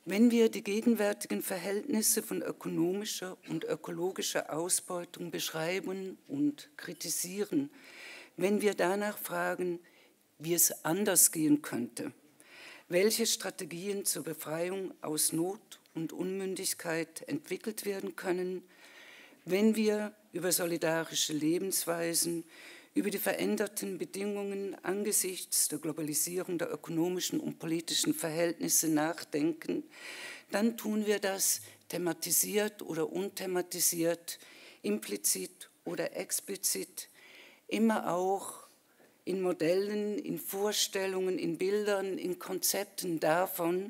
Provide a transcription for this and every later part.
Wenn wir die gegenwärtigen Verhältnisse von ökonomischer und ökologischer Ausbeutung beschreiben und kritisieren, wenn wir danach fragen, wie es anders gehen könnte, welche Strategien zur Befreiung aus Not und Unmündigkeit entwickelt werden können, wenn wir über solidarische Lebensweisen, über die veränderten Bedingungen angesichts der Globalisierung der ökonomischen und politischen Verhältnisse nachdenken, dann tun wir das thematisiert oder unthematisiert, implizit oder explizit, immer auch in Modellen, in Vorstellungen, in Bildern, in Konzepten davon,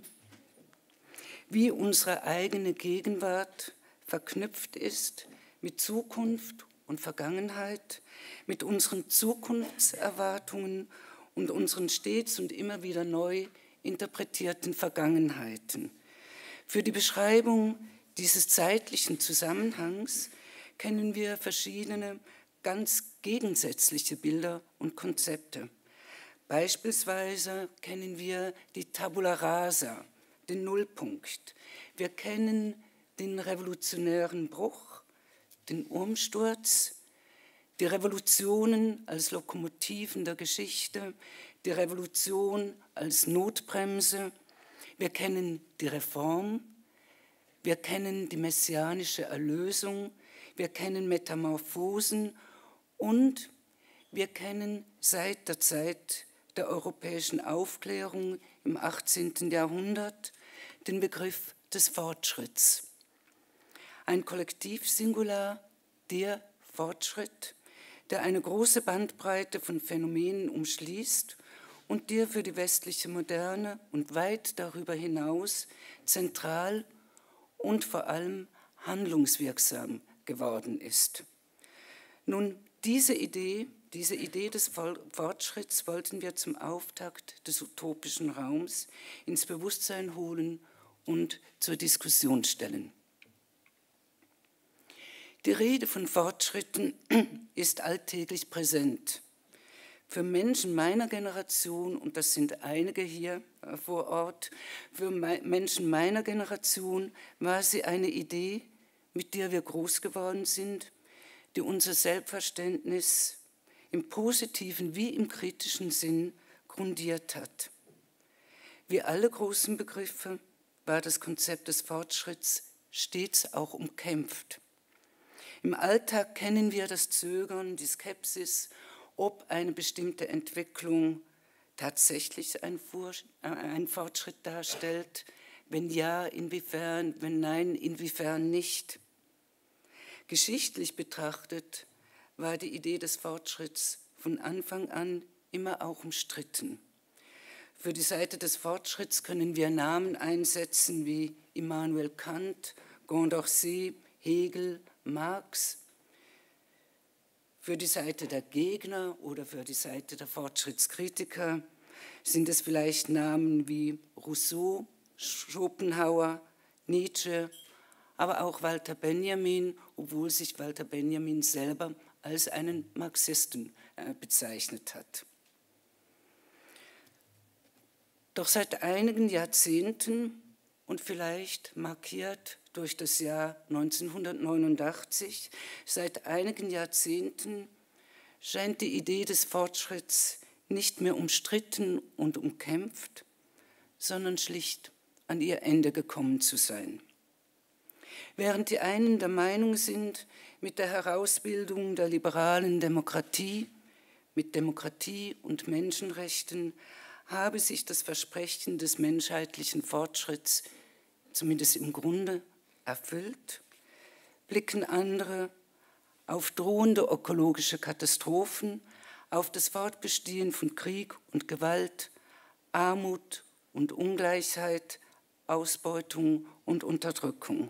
wie unsere eigene Gegenwart verknüpft ist mit Zukunft und Vergangenheit, mit unseren Zukunftserwartungen und unseren stets und immer wieder neu interpretierten Vergangenheiten. Für die Beschreibung dieses zeitlichen Zusammenhangs kennen wir verschiedene ganz gegensätzliche Bilder und Konzepte. Beispielsweise kennen wir die Tabula Rasa, den Nullpunkt. Wir kennen den revolutionären Bruch, den Umsturz, die Revolutionen als Lokomotiven der Geschichte, die Revolution als Notbremse. Wir kennen die Reform, wir kennen die messianische Erlösung, wir kennen Metamorphosen und wir kennen seit der Zeit der europäischen Aufklärung im 18. Jahrhundert den Begriff des Fortschritts. Ein Kollektivsingular, der Fortschritt, der eine große Bandbreite von Phänomenen umschließt und der für die westliche Moderne und weit darüber hinaus zentral und vor allem handlungswirksam geworden ist. Nun, diese Idee des Fortschritts wollten wir zum Auftakt des utopischen Raums ins Bewusstsein holen und zur Diskussion stellen. Die Rede von Fortschritten ist alltäglich präsent. Für Menschen meiner Generation, und das sind einige hier vor Ort, für Menschen meiner Generation war sie eine Idee, mit der wir groß geworden sind, die unser Selbstverständnis im positiven wie im kritischen Sinn grundiert hat. Wie alle großen Begriffe war das Konzept des Fortschritts stets auch umkämpft. Im Alltag kennen wir das Zögern, die Skepsis, ob eine bestimmte Entwicklung tatsächlich einen Fortschritt darstellt. Wenn ja, inwiefern, wenn nein, inwiefern nicht. Geschichtlich betrachtet war die Idee des Fortschritts von Anfang an immer auch umstritten. Für die Seite des Fortschritts können wir Namen einsetzen wie Immanuel Kant, Condorcet, Hegel, Marx. Für die Seite der Gegner oder für die Seite der Fortschrittskritiker sind es vielleicht Namen wie Rousseau, Schopenhauer, Nietzsche, aber auch Walter Benjamin, obwohl sich Walter Benjamin selber als einen Marxisten bezeichnet hat. Doch seit einigen Jahrzehnten und vielleicht markiert durch das Jahr 1989, seit einigen Jahrzehnten scheint die Idee des Fortschritts nicht mehr umstritten und umkämpft, sondern schlicht an ihr Ende gekommen zu sein. Während die einen der Meinung sind, mit der Herausbildung der liberalen Demokratie, mit Demokratie und Menschenrechten habe sich das Versprechen des menschheitlichen Fortschritts zumindest im Grunde erfüllt, blicken andere auf drohende ökologische Katastrophen, auf das Fortbestehen von Krieg und Gewalt, Armut und Ungleichheit, Ausbeutung und Unterdrückung.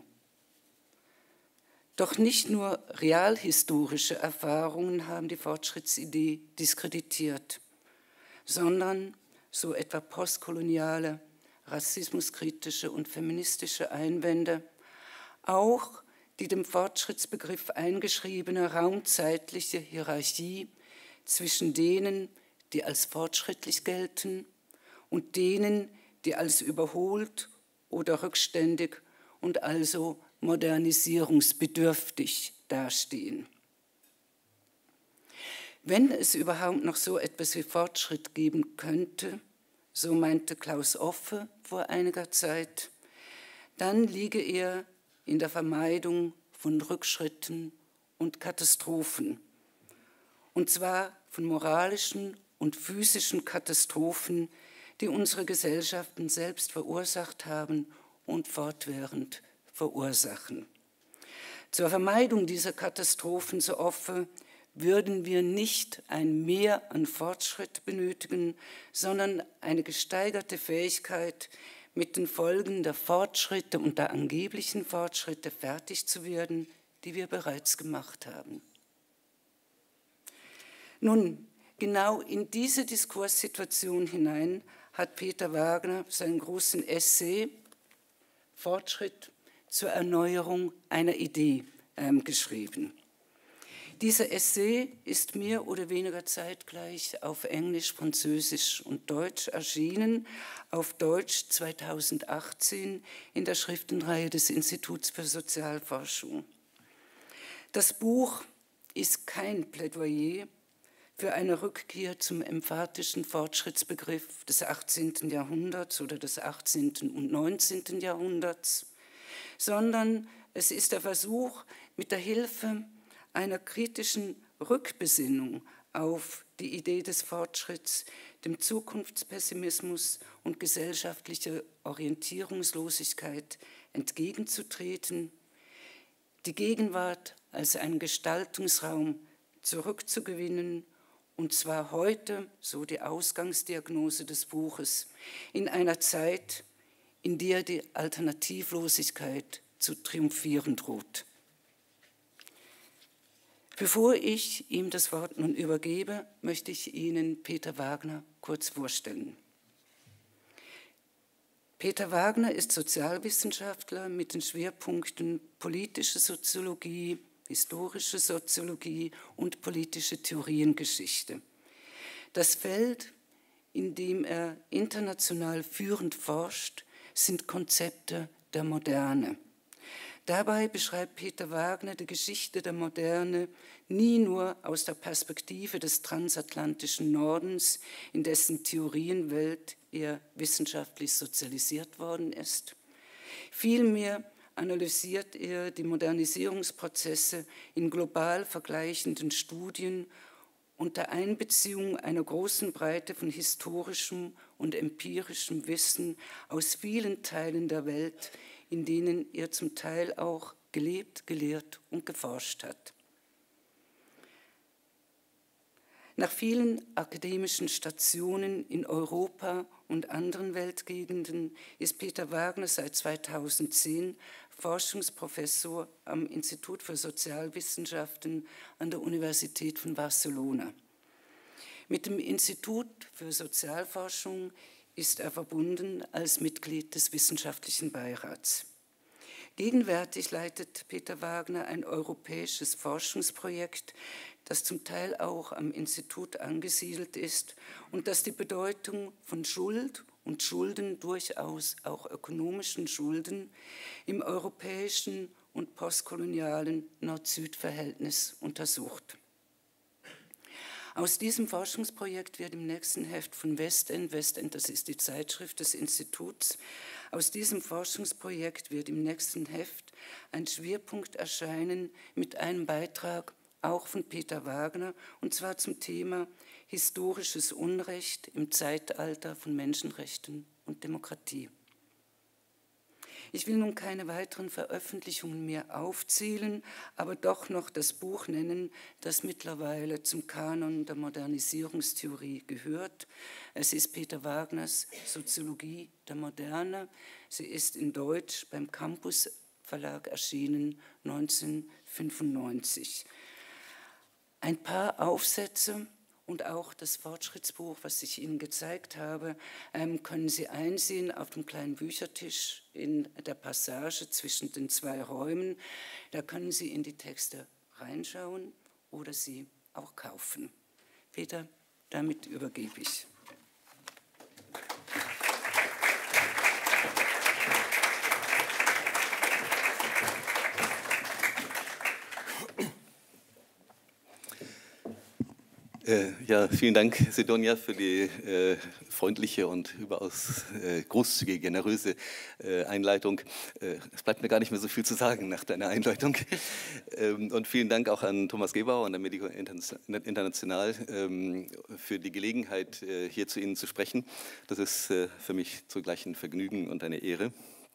Doch nicht nur realhistorische Erfahrungen haben die Fortschrittsidee diskreditiert, sondern so etwa postkoloniale, rassismuskritische und feministische Einwände, auch die dem Fortschrittsbegriff eingeschriebene raumzeitliche Hierarchie zwischen denen, die als fortschrittlich gelten, und denen, die als überholt oder rückständig und also modernisierungsbedürftig dastehen. Wenn es überhaupt noch so etwas wie Fortschritt geben könnte, so meinte Klaus Offe vor einiger Zeit, dann liege er in der Vermeidung von Rückschritten und Katastrophen. Und zwar von moralischen und physischen Katastrophen, die unsere Gesellschaften selbst verursacht haben und fortwährend verursachen. Zur Vermeidung dieser Katastrophen, so Offe, würden wir nicht ein Mehr an Fortschritt benötigen, sondern eine gesteigerte Fähigkeit, mit den Folgen der Fortschritte und der angeblichen Fortschritte fertig zu werden, die wir bereits gemacht haben. Nun, genau in diese Diskurssituation hinein hat Peter Wagner seinen großen Essay Fortschritt zur Erneuerung einer Idee geschrieben. Dieser Essay ist mehr oder weniger zeitgleich auf Englisch, Französisch und Deutsch erschienen, auf Deutsch 2018 in der Schriftenreihe des Instituts für Sozialforschung. Das Buch ist kein Plädoyer für eine Rückkehr zum emphatischen Fortschrittsbegriff des 18. Jahrhunderts oder des 18. und 19. Jahrhunderts, sondern es ist der Versuch, mit der Hilfe einer kritischen Rückbesinnung auf die Idee des Fortschritts, dem Zukunftspessimismus und gesellschaftlicher Orientierungslosigkeit entgegenzutreten, die Gegenwart als einen Gestaltungsraum zurückzugewinnen, und zwar heute, so die Ausgangsdiagnose des Buches, in einer Zeit, in der die Alternativlosigkeit zu triumphieren droht. Bevor ich ihm das Wort nun übergebe, möchte ich Ihnen Peter Wagner kurz vorstellen. Peter Wagner ist Sozialwissenschaftler mit den Schwerpunkten politische Soziologie, historische Soziologie und politische Theoriengeschichte. Das Feld, in dem er international führend forscht, sind Konzepte der Moderne. Dabei beschreibt Peter Wagner die Geschichte der Moderne nie nur aus der Perspektive des transatlantischen Nordens, in dessen Theorienwelt er wissenschaftlich sozialisiert worden ist. Vielmehr analysiert er die Modernisierungsprozesse in global vergleichenden Studien unter Einbeziehung einer großen Breite von historischem und empirischem Wissen aus vielen Teilen der Welt, in denen er zum Teil auch gelebt, gelehrt und geforscht hat. Nach vielen akademischen Stationen in Europa und anderen Weltgegenden ist Peter Wagner seit 2010 Forschungsprofessor am Institut für Sozialwissenschaften an der Universität von Barcelona. Mit dem Institut für Sozialforschung ist er verbunden als Mitglied des Wissenschaftlichen Beirats. Gegenwärtig leitet Peter Wagner ein europäisches Forschungsprojekt, das zum Teil auch am Institut angesiedelt ist und das die Bedeutung von Schuld und Schulden, durchaus auch ökonomischen Schulden, im europäischen und postkolonialen Nord-Süd-Verhältnis untersucht. Aus diesem Forschungsprojekt wird im nächsten Heft von Westend, das ist die Zeitschrift des Instituts, aus diesem Forschungsprojekt wird im nächsten Heft ein Schwerpunkt erscheinen mit einem Beitrag auch von Peter Wagner, und zwar zum Thema historisches Unrecht im Zeitalter von Menschenrechten und Demokratie. Ich will nun keine weiteren Veröffentlichungen mehr aufzählen, aber doch noch das Buch nennen, das mittlerweile zum Kanon der Modernisierungstheorie gehört. Es ist Peter Wagners Soziologie der Moderne. Sie ist in Deutsch beim Campus Verlag erschienen 1995. Ein paar Aufsätze und auch das Fortschrittsbuch, was ich Ihnen gezeigt habe, können Sie einsehen auf dem kleinen Büchertisch in der Passage zwischen den zwei Räumen. Da können Sie in die Texte reinschauen oder sie auch kaufen. Peter, damit übergebe ich. Ja, vielen Dank, Sidonia, für die freundliche und überaus großzügige, generöse Einleitung. Es bleibt mir gar nicht mehr so viel zu sagen nach deiner Einleitung. Und vielen Dank auch an Thomas Gebauer und der Medico International für die Gelegenheit, hier zu Ihnen zu sprechen. Das ist für mich zugleich ein Vergnügen und eine Ehre.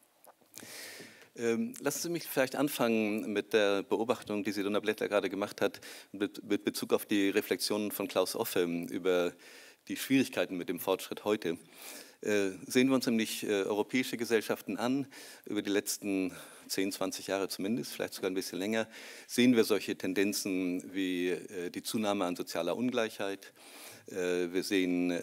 Lassen Sie mich vielleicht anfangen mit der Beobachtung, die Sidonia Blättler gerade gemacht hat, mit Bezug auf die Reflexionen von Klaus Offe über die Schwierigkeiten mit dem Fortschritt heute. Sehen wir uns nämlich europäische Gesellschaften an, über die letzten 10, 20 Jahre zumindest, vielleicht sogar ein bisschen länger, sehen wir solche Tendenzen wie die Zunahme an sozialer Ungleichheit. Wir sehen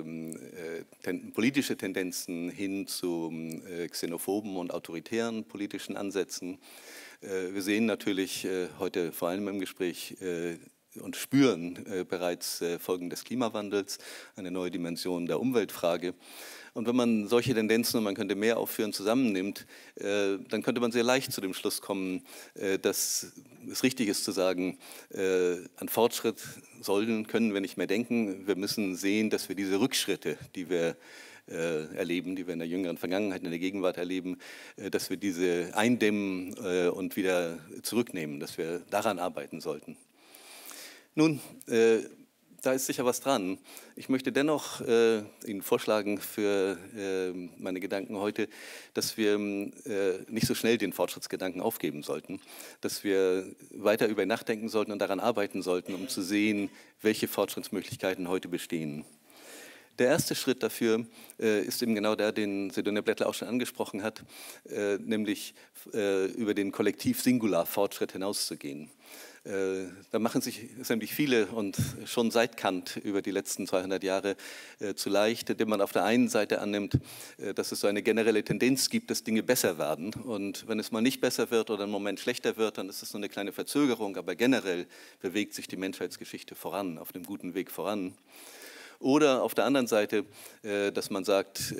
politische Tendenzen hin zu xenophoben und autoritären politischen Ansätzen. Wir sehen natürlich heute vor allem im Gespräch und spüren bereits Folgen des Klimawandels, eine neue Dimension der Umweltfrage. Und wenn man solche Tendenzen, und man könnte mehr aufführen, zusammennimmt, dann könnte man sehr leicht zu dem Schluss kommen, dass es richtig ist zu sagen, an Fortschritt können wir nicht mehr denken. Wir müssen sehen, dass wir diese Rückschritte, die wir erleben, die wir in der jüngeren Vergangenheit, in der Gegenwart erleben, dass wir diese eindämmen und wieder zurücknehmen, dass wir daran arbeiten sollten. Nun, da ist sicher was dran. Ich möchte dennoch Ihnen vorschlagen für meine Gedanken heute, dass wir nicht so schnell den Fortschrittsgedanken aufgeben sollten, dass wir weiter über ihn nachdenken sollten und daran arbeiten sollten, um zu sehen, welche Fortschrittsmöglichkeiten heute bestehen. Der erste Schritt dafür ist eben genau der, den Sidonia Blättler auch schon angesprochen hat, nämlich über den Kollektiv-Singular-Fortschritt hinauszugehen. Da machen sich nämlich viele und schon seit Kant über die letzten 200 Jahre zu leicht, indem man auf der einen Seite annimmt, dass es so eine generelle Tendenz gibt, dass Dinge besser werden. Und wenn es mal nicht besser wird oder im Moment schlechter wird, dann ist es nur eine kleine Verzögerung, aber generell bewegt sich die Menschheitsgeschichte voran, auf dem guten Weg voran. Oder auf der anderen Seite, dass man sagt,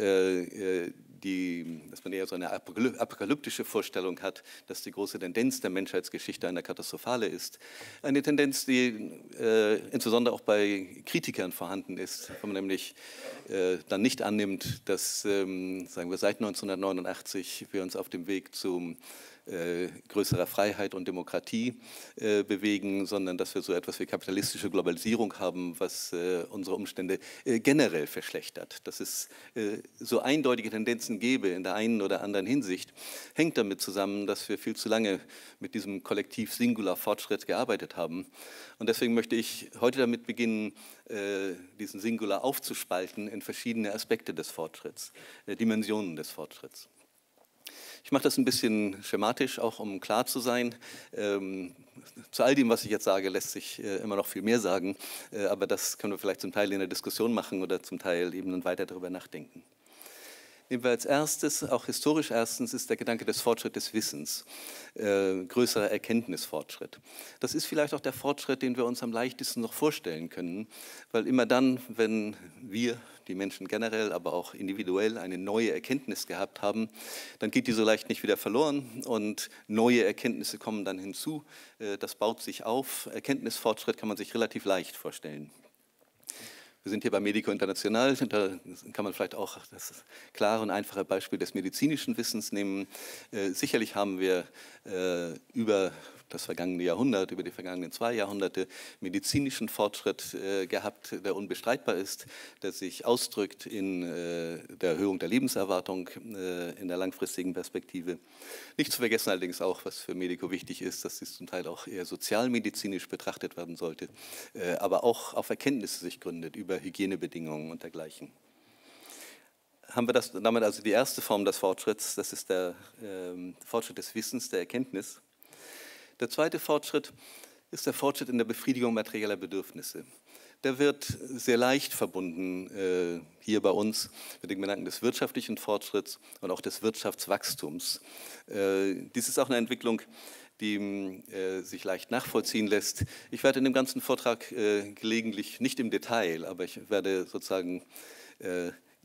dass man eher so eine apokalyptische Vorstellung hat, dass die große Tendenz der Menschheitsgeschichte eine katastrophale ist. Eine Tendenz, die insbesondere auch bei Kritikern vorhanden ist, wenn man nämlich dann nicht annimmt, dass, sagen wir, seit 1989 wir uns auf dem Weg zum größerer Freiheit und Demokratie bewegen, sondern dass wir so etwas wie kapitalistische Globalisierung haben, was unsere Umstände generell verschlechtert. Dass es so eindeutige Tendenzen gäbe in der einen oder anderen Hinsicht, hängt damit zusammen, dass wir viel zu lange mit diesem Kollektiv-Singular-Fortschritt gearbeitet haben. Und deswegen möchte ich heute damit beginnen, diesen Singular aufzuspalten in verschiedene Aspekte des Fortschritts, Dimensionen des Fortschritts. Ich mache das ein bisschen schematisch, auch um klar zu sein. Zu all dem, was ich jetzt sage, lässt sich immer noch viel mehr sagen, aber das können wir vielleicht zum Teil in der Diskussion machen oder zum Teil eben dann weiter darüber nachdenken. Nehmen wir als erstes, auch historisch erstens, ist der Gedanke des Fortschritts des Wissens, größerer Erkenntnisfortschritt. Das ist vielleicht auch der Fortschritt, den wir uns am leichtesten noch vorstellen können, weil immer dann, wenn wir, die Menschen generell, aber auch individuell eine neue Erkenntnis gehabt haben, dann geht die so leicht nicht wieder verloren und neue Erkenntnisse kommen dann hinzu. Das baut sich auf. Erkenntnisfortschritt kann man sich relativ leicht vorstellen. Wir sind hier bei Medico International, da kann man vielleicht auch das klare und einfache Beispiel des medizinischen Wissens nehmen. Sicherlich haben wir über das vergangene Jahrhundert, über die vergangenen 2 Jahrhunderte medizinischen Fortschritt gehabt, der unbestreitbar ist, der sich ausdrückt in der Erhöhung der Lebenserwartung in der langfristigen Perspektive. Nicht zu vergessen allerdings auch, was für Medico wichtig ist, dass dies zum Teil auch eher sozialmedizinisch betrachtet werden sollte, aber auch auf Erkenntnisse sich gründet über Hygienebedingungen und dergleichen. Haben wir damit also die erste Form des Fortschritts, das ist der Fortschritt des Wissens, der Erkenntnis. Der zweite Fortschritt ist der Fortschritt in der Befriedigung materieller Bedürfnisse. Der wird sehr leicht verbunden hier bei uns mit dem Gedanken des wirtschaftlichen Fortschritts und auch des Wirtschaftswachstums. Dies ist auch eine Entwicklung, die sich leicht nachvollziehen lässt. Ich werde in dem ganzen Vortrag gelegentlich, nicht im Detail, aber ich werde sozusagen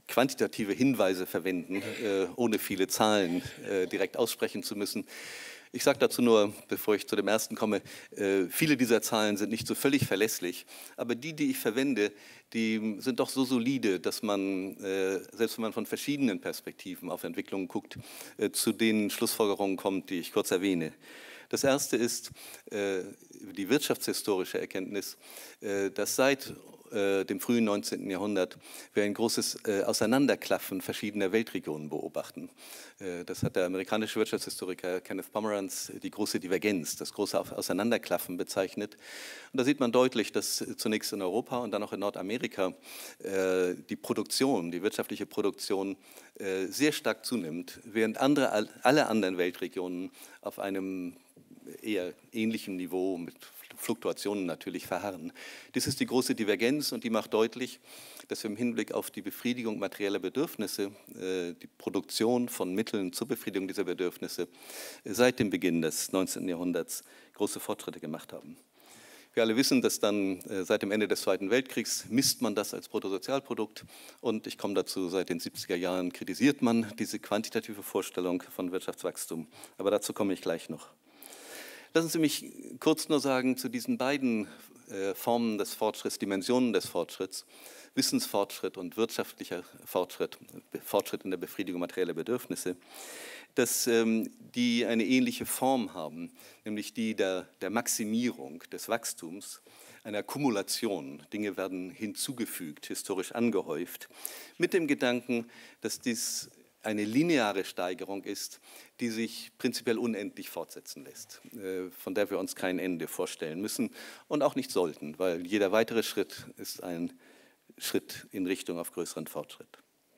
quantitative Hinweise verwenden, ohne viele Zahlen direkt aussprechen zu müssen. Ich sage dazu nur, bevor ich zu dem ersten komme, viele dieser Zahlen sind nicht so völlig verlässlich, aber die ich verwende, die sind doch so solide, dass man, selbst wenn man von verschiedenen Perspektiven auf Entwicklungen guckt, zu den Schlussfolgerungen kommt, die ich kurz erwähne. Das erste ist die wirtschaftshistorische Erkenntnis, dass seit dem frühen 19. Jahrhundert wir ein großes Auseinanderklaffen verschiedener Weltregionen beobachten. Das hat der amerikanische Wirtschaftshistoriker Kenneth Pomeranz die große Divergenz, das große Auseinanderklaffen bezeichnet. Und da sieht man deutlich, dass zunächst in Europa und dann auch in Nordamerika die Produktion, die wirtschaftliche Produktion sehr stark zunimmt, während alle anderen Weltregionen auf einem eher ähnlichen Niveau mit Fluktuationen natürlich verharren. Das ist die große Divergenz und die macht deutlich, dass wir im Hinblick auf die Befriedigung materieller Bedürfnisse, die Produktion von Mitteln zur Befriedigung dieser Bedürfnisse seit dem Beginn des 19. Jahrhunderts große Fortschritte gemacht haben. Wir alle wissen, dass dann seit dem Ende des Zweiten Weltkriegs misst man das als Bruttosozialprodukt und ich komme dazu, seit den 70er Jahren kritisiert man diese quantitative Vorstellung von Wirtschaftswachstum, aber dazu komme ich gleich noch. Lassen Sie mich kurz nur sagen zu diesen beiden Formen des Fortschritts, Dimensionen des Fortschritts, Wissensfortschritt und wirtschaftlicher Fortschritt, Fortschritt in der Befriedigung materieller Bedürfnisse, dass die eine ähnliche Form haben, nämlich die der Maximierung des Wachstums, einer Akkumulation. Dinge werden hinzugefügt, historisch angehäuft, mit dem Gedanken, dass dies eine lineare Steigerung ist, die sich prinzipiell unendlich fortsetzen lässt, von der wir uns kein Ende vorstellen müssen und auch nicht sollten, weil jeder weitere Schritt ist ein Schritt in Richtung auf größeren Fortschritt.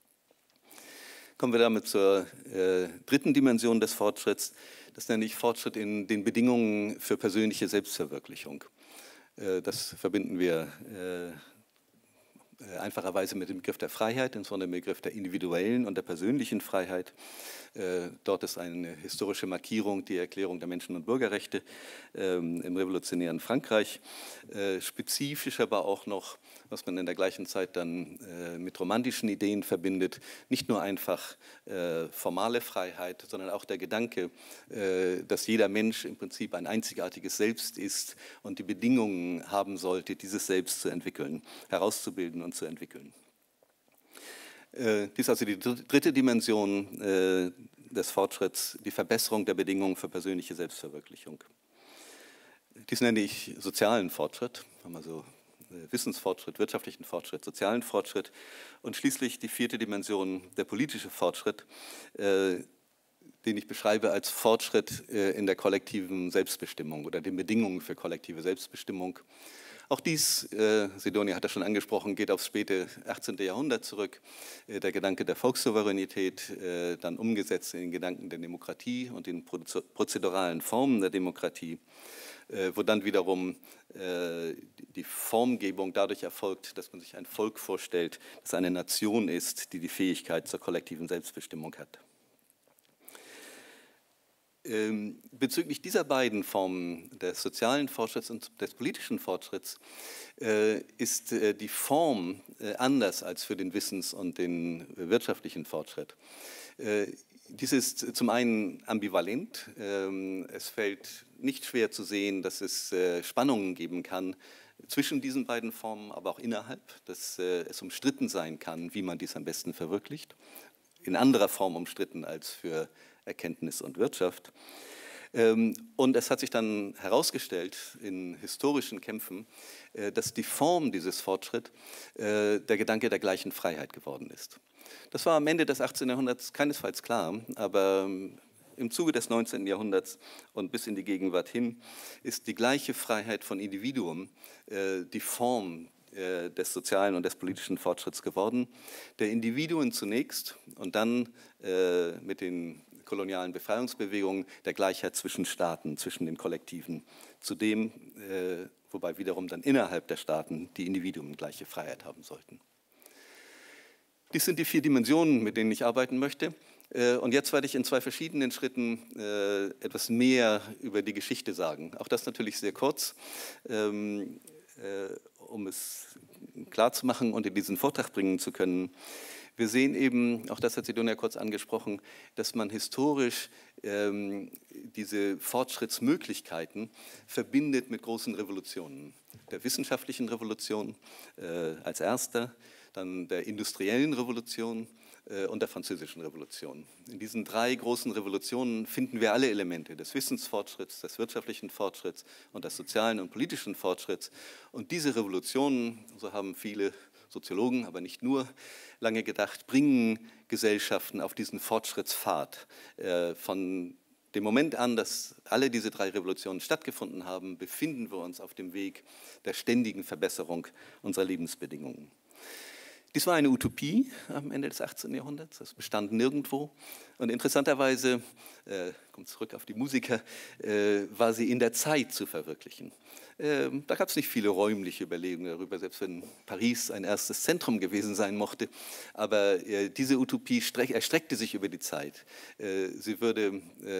Kommen wir damit zur dritten Dimension des Fortschritts, das nenne ich Fortschritt in den Bedingungen für persönliche Selbstverwirklichung. Das verbinden wir einfacherweise mit dem Begriff der Freiheit, insbesondere dem Begriff der individuellen und der persönlichen Freiheit. Dort ist eine historische Markierung die Erklärung der Menschen- und Bürgerrechte im revolutionären Frankreich. Spezifisch aber auch noch, was man in der gleichen Zeit dann mit romantischen Ideen verbindet, nicht nur einfach formale Freiheit, sondern auch der Gedanke, dass jeder Mensch im Prinzip ein einzigartiges Selbst ist und die Bedingungen haben sollte, dieses Selbst zu entwickeln, herauszubilden und zu entwickeln. Dies ist also die dritte Dimension des Fortschritts, die Verbesserung der Bedingungen für persönliche Selbstverwirklichung. Dies nenne ich sozialen Fortschritt, also Wissensfortschritt, wirtschaftlichen Fortschritt, sozialen Fortschritt und schließlich die vierte Dimension, der politische Fortschritt, den ich beschreibe als Fortschritt in der kollektiven Selbstbestimmung oder den Bedingungen für kollektive Selbstbestimmung. Auch dies, Sidonia hat das schon angesprochen, geht aufs späte 18. Jahrhundert zurück. Der Gedanke der Volkssouveränität, dann umgesetzt in den Gedanken der Demokratie und den prozeduralen Formen der Demokratie, wo dann wiederum die Formgebung dadurch erfolgt, dass man sich ein Volk vorstellt, das eine Nation ist, die die Fähigkeit zur kollektiven Selbstbestimmung hat. Bezüglich dieser beiden Formen des sozialen Fortschritts und des politischen Fortschritts ist die Form anders als für den Wissens- und den wirtschaftlichen Fortschritt. Dies ist zum einen ambivalent. Es fällt nicht schwer zu sehen, dass es Spannungen geben kann zwischen diesen beiden Formen, aber auch innerhalb, dass es umstritten sein kann, wie man dies am besten verwirklicht. In anderer Form umstritten als für Erkenntnis und Wirtschaft. Und es hat sich dann herausgestellt in historischen Kämpfen, dass die Form dieses Fortschritts der Gedanke der gleichen Freiheit geworden ist. Das war am Ende des 18. Jahrhunderts keinesfalls klar, aber im Zuge des 19. Jahrhunderts und bis in die Gegenwart hin ist die gleiche Freiheit von Individuum die Form des sozialen und des politischen Fortschritts geworden, der Individuen zunächst und dann mit den kolonialen Befreiungsbewegungen der Gleichheit zwischen Staaten, zwischen den Kollektiven, zudem, wobei wiederum dann innerhalb der Staaten die Individuen gleiche Freiheit haben sollten. Dies sind die 4 Dimensionen, mit denen ich arbeiten möchte. Und jetzt werde ich in 2 verschiedenen Schritten etwas mehr über die Geschichte sagen. Auch das natürlich sehr kurz, um es klar zu machen und in diesen Vortrag bringen zu können. Wir sehen eben, auch das hat Sidonia kurz angesprochen, dass man historisch diese Fortschrittsmöglichkeiten verbindet mit großen Revolutionen. Der wissenschaftlichen Revolution als erster, dann der industriellen Revolution und der französischen Revolution. In diesen drei großen Revolutionen finden wir alle Elemente des Wissensfortschritts, des wirtschaftlichen Fortschritts und des sozialen und politischen Fortschritts. Und diese Revolutionen, so haben viele Soziologen, aber nicht nur, lange gedacht, bringen Gesellschaften auf diesen Fortschrittspfad. Von dem Moment an, dass alle diese drei Revolutionen stattgefunden haben, befinden wir uns auf dem Weg der ständigen Verbesserung unserer Lebensbedingungen. Dies war eine Utopie am Ende des 18. Jahrhunderts, das bestand nirgendwo. Und interessanterweise, kommt zurück auf die Musiker, war sie in der Zeit zu verwirklichen. Da gab es nicht viele räumliche Überlegungen darüber, selbst wenn Paris ein erstes Zentrum gewesen sein mochte. Aber diese Utopie erstreckte sich über die Zeit. Sie würde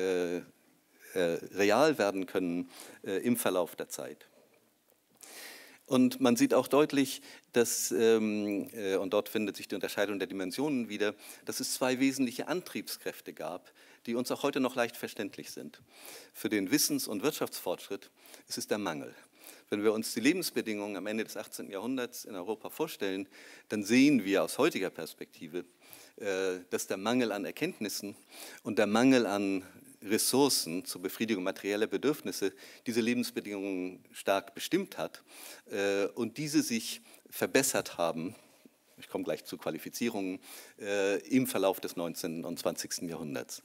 real werden können im Verlauf der Zeit. Und man sieht auch deutlich, dass, und dort findet sich die Unterscheidung der Dimensionen wieder, dass es zwei wesentliche Antriebskräfte gab, die uns auch heute noch leicht verständlich sind. Für den Wissens- und Wirtschaftsfortschritt ist es der Mangel. Wenn wir uns die Lebensbedingungen am Ende des 18. Jahrhunderts in Europa vorstellen, dann sehen wir aus heutiger Perspektive, dass der Mangel an Erkenntnissen und der Mangel an Ressourcen zur Befriedigung materieller Bedürfnisse diese Lebensbedingungen stark bestimmt hat und diese sich verbessert haben, ich komme gleich zu Qualifizierungen, im Verlauf des 19. und 20. Jahrhunderts.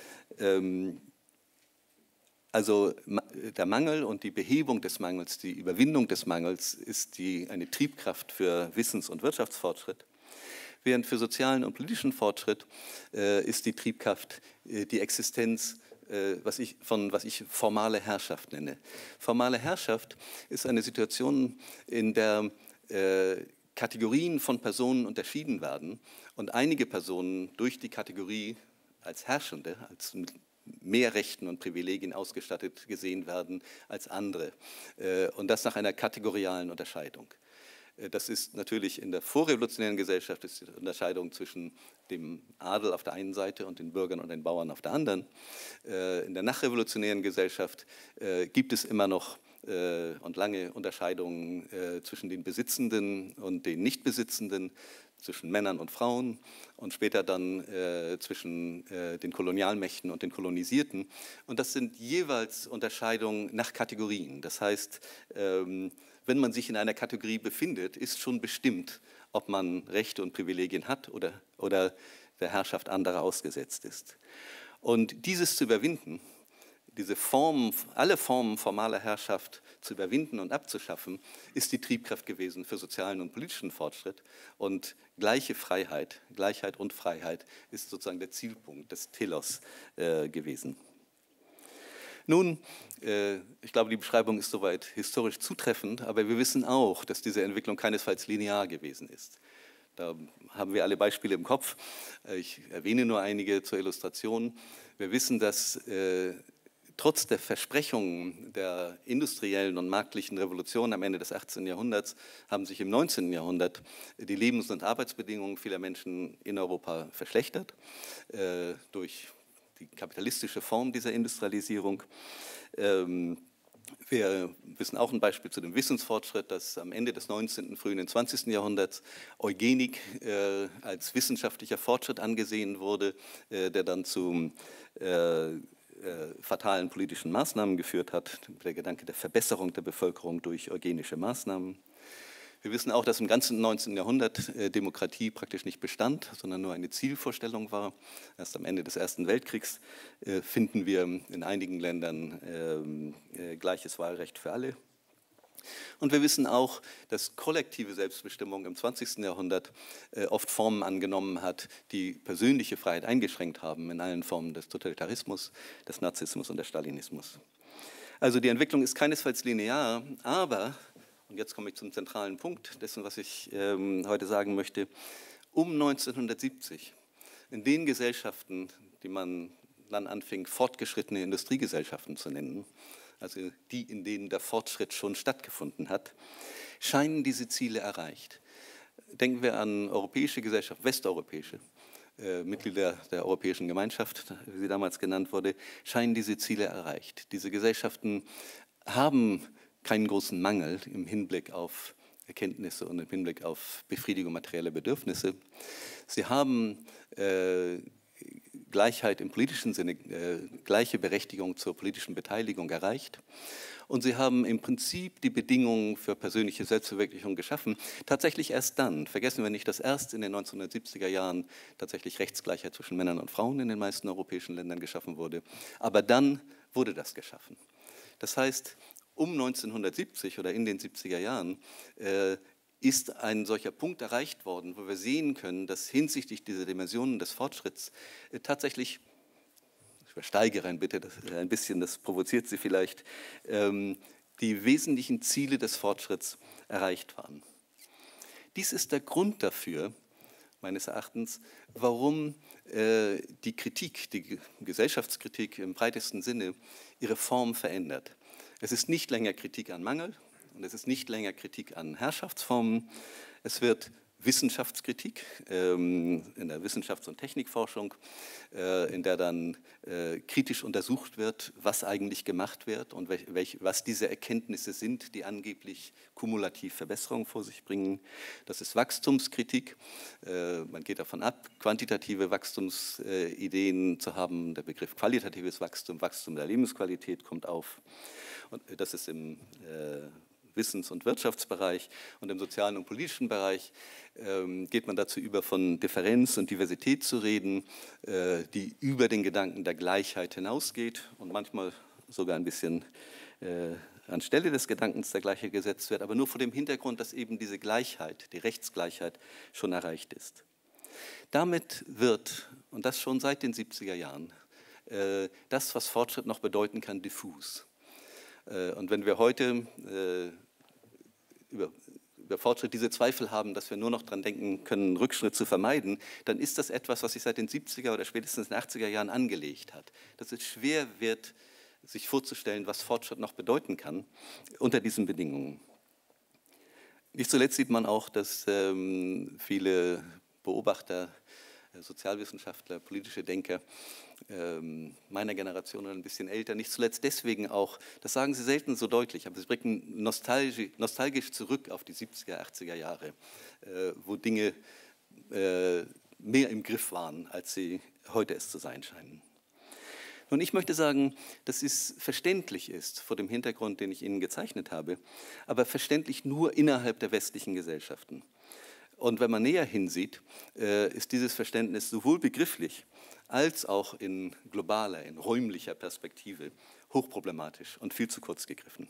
Also der Mangel und die Behebung des Mangels, die Überwindung des Mangels ist eine Triebkraft für Wissens- und Wirtschaftsfortschritt. Während für sozialen und politischen Fortschritt ist die Triebkraft die Existenz, was ich formale Herrschaft nenne. Formale Herrschaft ist eine Situation, in der Kategorien von Personen unterschieden werden und einige Personen durch die Kategorie als Herrschende, als mit mehr Rechten und Privilegien ausgestattet gesehen werden als andere. Und das nach einer kategorialen Unterscheidung. Das ist natürlich in der vorrevolutionären Gesellschaft ist die Unterscheidung zwischen dem Adel auf der einen Seite und den Bürgern und den Bauern auf der anderen. In der nachrevolutionären Gesellschaft gibt es immer noch und lange Unterscheidungen zwischen den Besitzenden und den Nichtbesitzenden, zwischen Männern und Frauen und später dann zwischen den Kolonialmächten und den Kolonisierten. Und das sind jeweils Unterscheidungen nach Kategorien. Das heißt, wenn man sich in einer Kategorie befindet, ist schon bestimmt, ob man Rechte und Privilegien hat oder der Herrschaft anderer ausgesetzt ist. Und dieses zu überwinden, alle Formen formaler Herrschaft zu überwinden und abzuschaffen, ist die Triebkraft gewesen für sozialen und politischen Fortschritt. Und gleiche Freiheit, Gleichheit und Freiheit ist sozusagen der Zielpunkt des Telos gewesen. Nun, ich glaube, die Beschreibung ist soweit historisch zutreffend, aber wir wissen auch, dass diese Entwicklung keinesfalls linear gewesen ist. Da haben wir alle Beispiele im Kopf. Ich erwähne nur einige zur Illustration. Wir wissen, dass trotz der Versprechungen der industriellen und marktlichen Revolution am Ende des 18. Jahrhunderts haben sich im 19. Jahrhundert die Lebens- und Arbeitsbedingungen vieler Menschen in Europa verschlechtert durch die kapitalistische Form dieser Industrialisierung. Wir wissen auch ein Beispiel zu dem Wissensfortschritt, dass am Ende des 19., frühen 20. Jahrhunderts Eugenik als wissenschaftlicher Fortschritt angesehen wurde, der dann zu fatalen politischen Maßnahmen geführt hat, der Gedanke der Verbesserung der Bevölkerung durch eugenische Maßnahmen. Wir wissen auch, dass im ganzen 19. Jahrhundert Demokratie praktisch nicht bestand, sondern nur eine Zielvorstellung war. Erst am Ende des Ersten Weltkriegs finden wir in einigen Ländern gleiches Wahlrecht für alle. Und wir wissen auch, dass kollektive Selbstbestimmung im 20. Jahrhundert oft Formen angenommen hat, die persönliche Freiheit eingeschränkt haben, in allen Formen des Totalitarismus, des Nazismus und des Stalinismus. Also die Entwicklung ist keinesfalls linear, aber, und jetzt komme ich zum zentralen Punkt dessen, was ich heute sagen möchte, um 1970, in den Gesellschaften, die man dann anfing, fortgeschrittene Industriegesellschaften zu nennen, also die, in denen der Fortschritt schon stattgefunden hat, scheinen diese Ziele erreicht. denken wir an europäische Gesellschaft, westeuropäische Mitglieder der Europäischen Gemeinschaft, wie sie damals genannt wurde, scheinen diese Ziele erreicht. Diese Gesellschaften haben keinen großen Mangel im Hinblick auf Erkenntnisse und im Hinblick auf Befriedigung materieller Bedürfnisse. Sie haben Gleichheit im politischen Sinne, gleiche Berechtigung zur politischen Beteiligung erreicht. Und sie haben im Prinzip die Bedingungen für persönliche Selbstverwirklichung geschaffen. Tatsächlich erst dann, vergessen wir nicht, dass erst in den 1970er Jahren tatsächlich Rechtsgleichheit zwischen Männern und Frauen in den meisten europäischen Ländern geschaffen wurde. Aber dann wurde das geschaffen. Das heißt, um 1970 oder in den 70er Jahren ist ein solcher Punkt erreicht worden, wo wir sehen können, dass hinsichtlich dieser Dimensionen des Fortschritts tatsächlich, ich übersteigere ein bisschen, das provoziert Sie vielleicht, die wesentlichen Ziele des Fortschritts erreicht waren. Dies ist der Grund dafür, meines Erachtens, warum die Kritik, die Gesellschaftskritik im breitesten Sinne, ihre Form verändert. Es ist nicht länger Kritik an Mangel und es ist nicht länger Kritik an Herrschaftsformen. Es wird Wissenschaftskritik in der Wissenschafts- und Technikforschung, in der dann kritisch untersucht wird, was eigentlich gemacht wird und was diese Erkenntnisse sind, die angeblich kumulativ Verbesserungen vor sich bringen. Das ist Wachstumskritik. Man geht davon ab, quantitative Wachstumsideen zu haben. Der Begriff qualitatives Wachstum, Wachstum der Lebensqualität kommt auf. Und das ist im Wissens- und Wirtschaftsbereich, und im sozialen und politischen Bereich geht man dazu über, von Differenz und Diversität zu reden, die über den Gedanken der Gleichheit hinausgeht und manchmal sogar ein bisschen anstelle des Gedankens der Gleichheit gesetzt wird, aber nur vor dem Hintergrund, dass eben diese Gleichheit, die Rechtsgleichheit, schon erreicht ist. Damit wird, und das schon seit den 70er Jahren, das, was Fortschritt noch bedeuten kann, diffus. Und wenn wir heute über Fortschritt diese Zweifel haben, dass wir nur noch daran denken können, Rückschritt zu vermeiden, dann ist das etwas, was sich seit den 70er oder spätestens den 80er Jahren angelegt hat. Dass es schwer wird, sich vorzustellen, was Fortschritt noch bedeuten kann unter diesen Bedingungen. Nicht zuletzt sieht man auch, dass viele Beobachter, Sozialwissenschaftler, politische Denker meiner Generation oder ein bisschen älter, nicht zuletzt deswegen auch, das sagen sie selten so deutlich, aber sie blicken nostalgisch zurück auf die 70er, 80er Jahre, wo Dinge mehr im Griff waren, als sie heute es zu sein scheinen. Nun, ich möchte sagen, dass es verständlich ist, vor dem Hintergrund, den ich Ihnen gezeichnet habe, aber verständlich nur innerhalb der westlichen Gesellschaften. Und wenn man näher hinsieht, ist dieses Verständnis sowohl begrifflich als auch in globaler, in räumlicher Perspektive hochproblematisch und viel zu kurz gegriffen.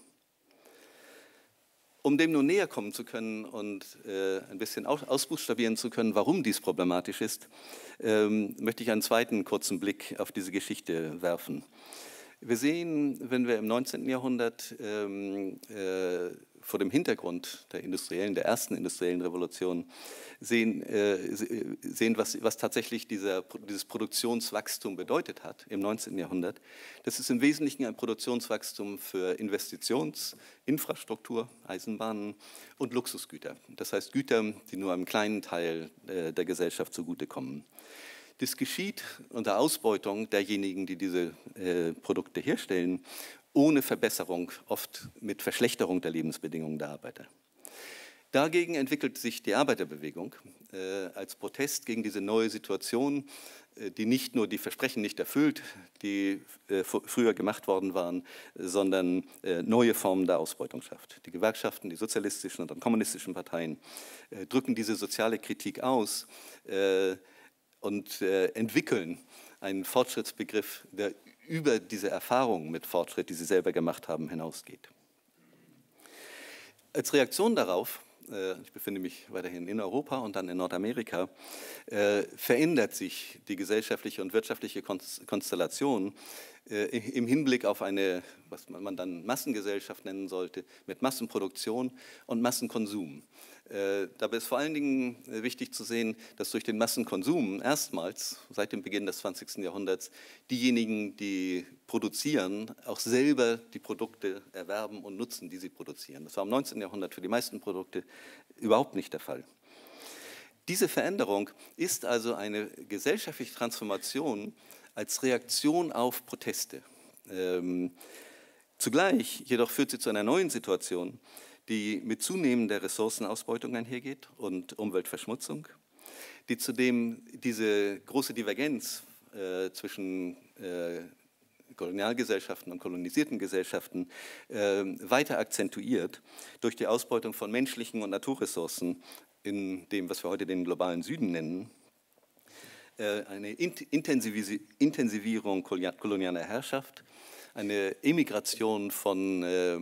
Um dem nun näher kommen zu können und ein bisschen ausbuchstabieren zu können, warum dies problematisch ist, möchte ich einen zweiten kurzen Blick auf diese Geschichte werfen. Wir sehen, wenn wir im 19. Jahrhundert vor dem Hintergrund der ersten industriellen Revolution sehen, was tatsächlich dieses Produktionswachstum bedeutet hat im 19. Jahrhundert. Das ist im Wesentlichen ein Produktionswachstum für Investitionsinfrastruktur, Eisenbahnen und Luxusgüter. Das heißt Güter, die nur einem kleinen Teil der Gesellschaft zugutekommen. Das geschieht unter Ausbeutung derjenigen, die diese Produkte herstellen, ohne Verbesserung, oft mit Verschlechterung der Lebensbedingungen der Arbeiter. Dagegen entwickelt sich die Arbeiterbewegung als Protest gegen diese neue Situation, die nicht nur die Versprechen nicht erfüllt, die früher gemacht worden waren, sondern neue Formen der Ausbeutung schafft. Die Gewerkschaften, die sozialistischen und dann kommunistischen Parteien drücken diese soziale Kritik aus und entwickeln einen Fortschrittsbegriff, der über diese Erfahrungen mit Fortschritt, die sie selber gemacht haben, hinausgeht. Als Reaktion darauf, ich befinde mich weiterhin in Europa und dann in Nordamerika, verändert sich die gesellschaftliche und wirtschaftliche Konstellation im Hinblick auf eine, was man dann Massengesellschaft nennen sollte, mit Massenproduktion und Massenkonsum. Dabei ist vor allen Dingen wichtig zu sehen, dass durch den Massenkonsum erstmals seit dem Beginn des 20. Jahrhunderts diejenigen, die produzieren, auch selber die Produkte erwerben und nutzen, die sie produzieren. Das war im 19. Jahrhundert für die meisten Produkte überhaupt nicht der Fall. Diese Veränderung ist also eine gesellschaftliche Transformation als Reaktion auf Proteste. Zugleich jedoch führt sie zu einer neuen Situation, die mit zunehmender Ressourcenausbeutung einhergeht und Umweltverschmutzung, die zudem diese große Divergenz zwischen Kolonialgesellschaften und kolonisierten Gesellschaften weiter akzentuiert durch die Ausbeutung von menschlichen und Naturressourcen in dem, was wir heute den globalen Süden nennen, eine Intensivierung kolonialer Herrschaft, eine Emigration von,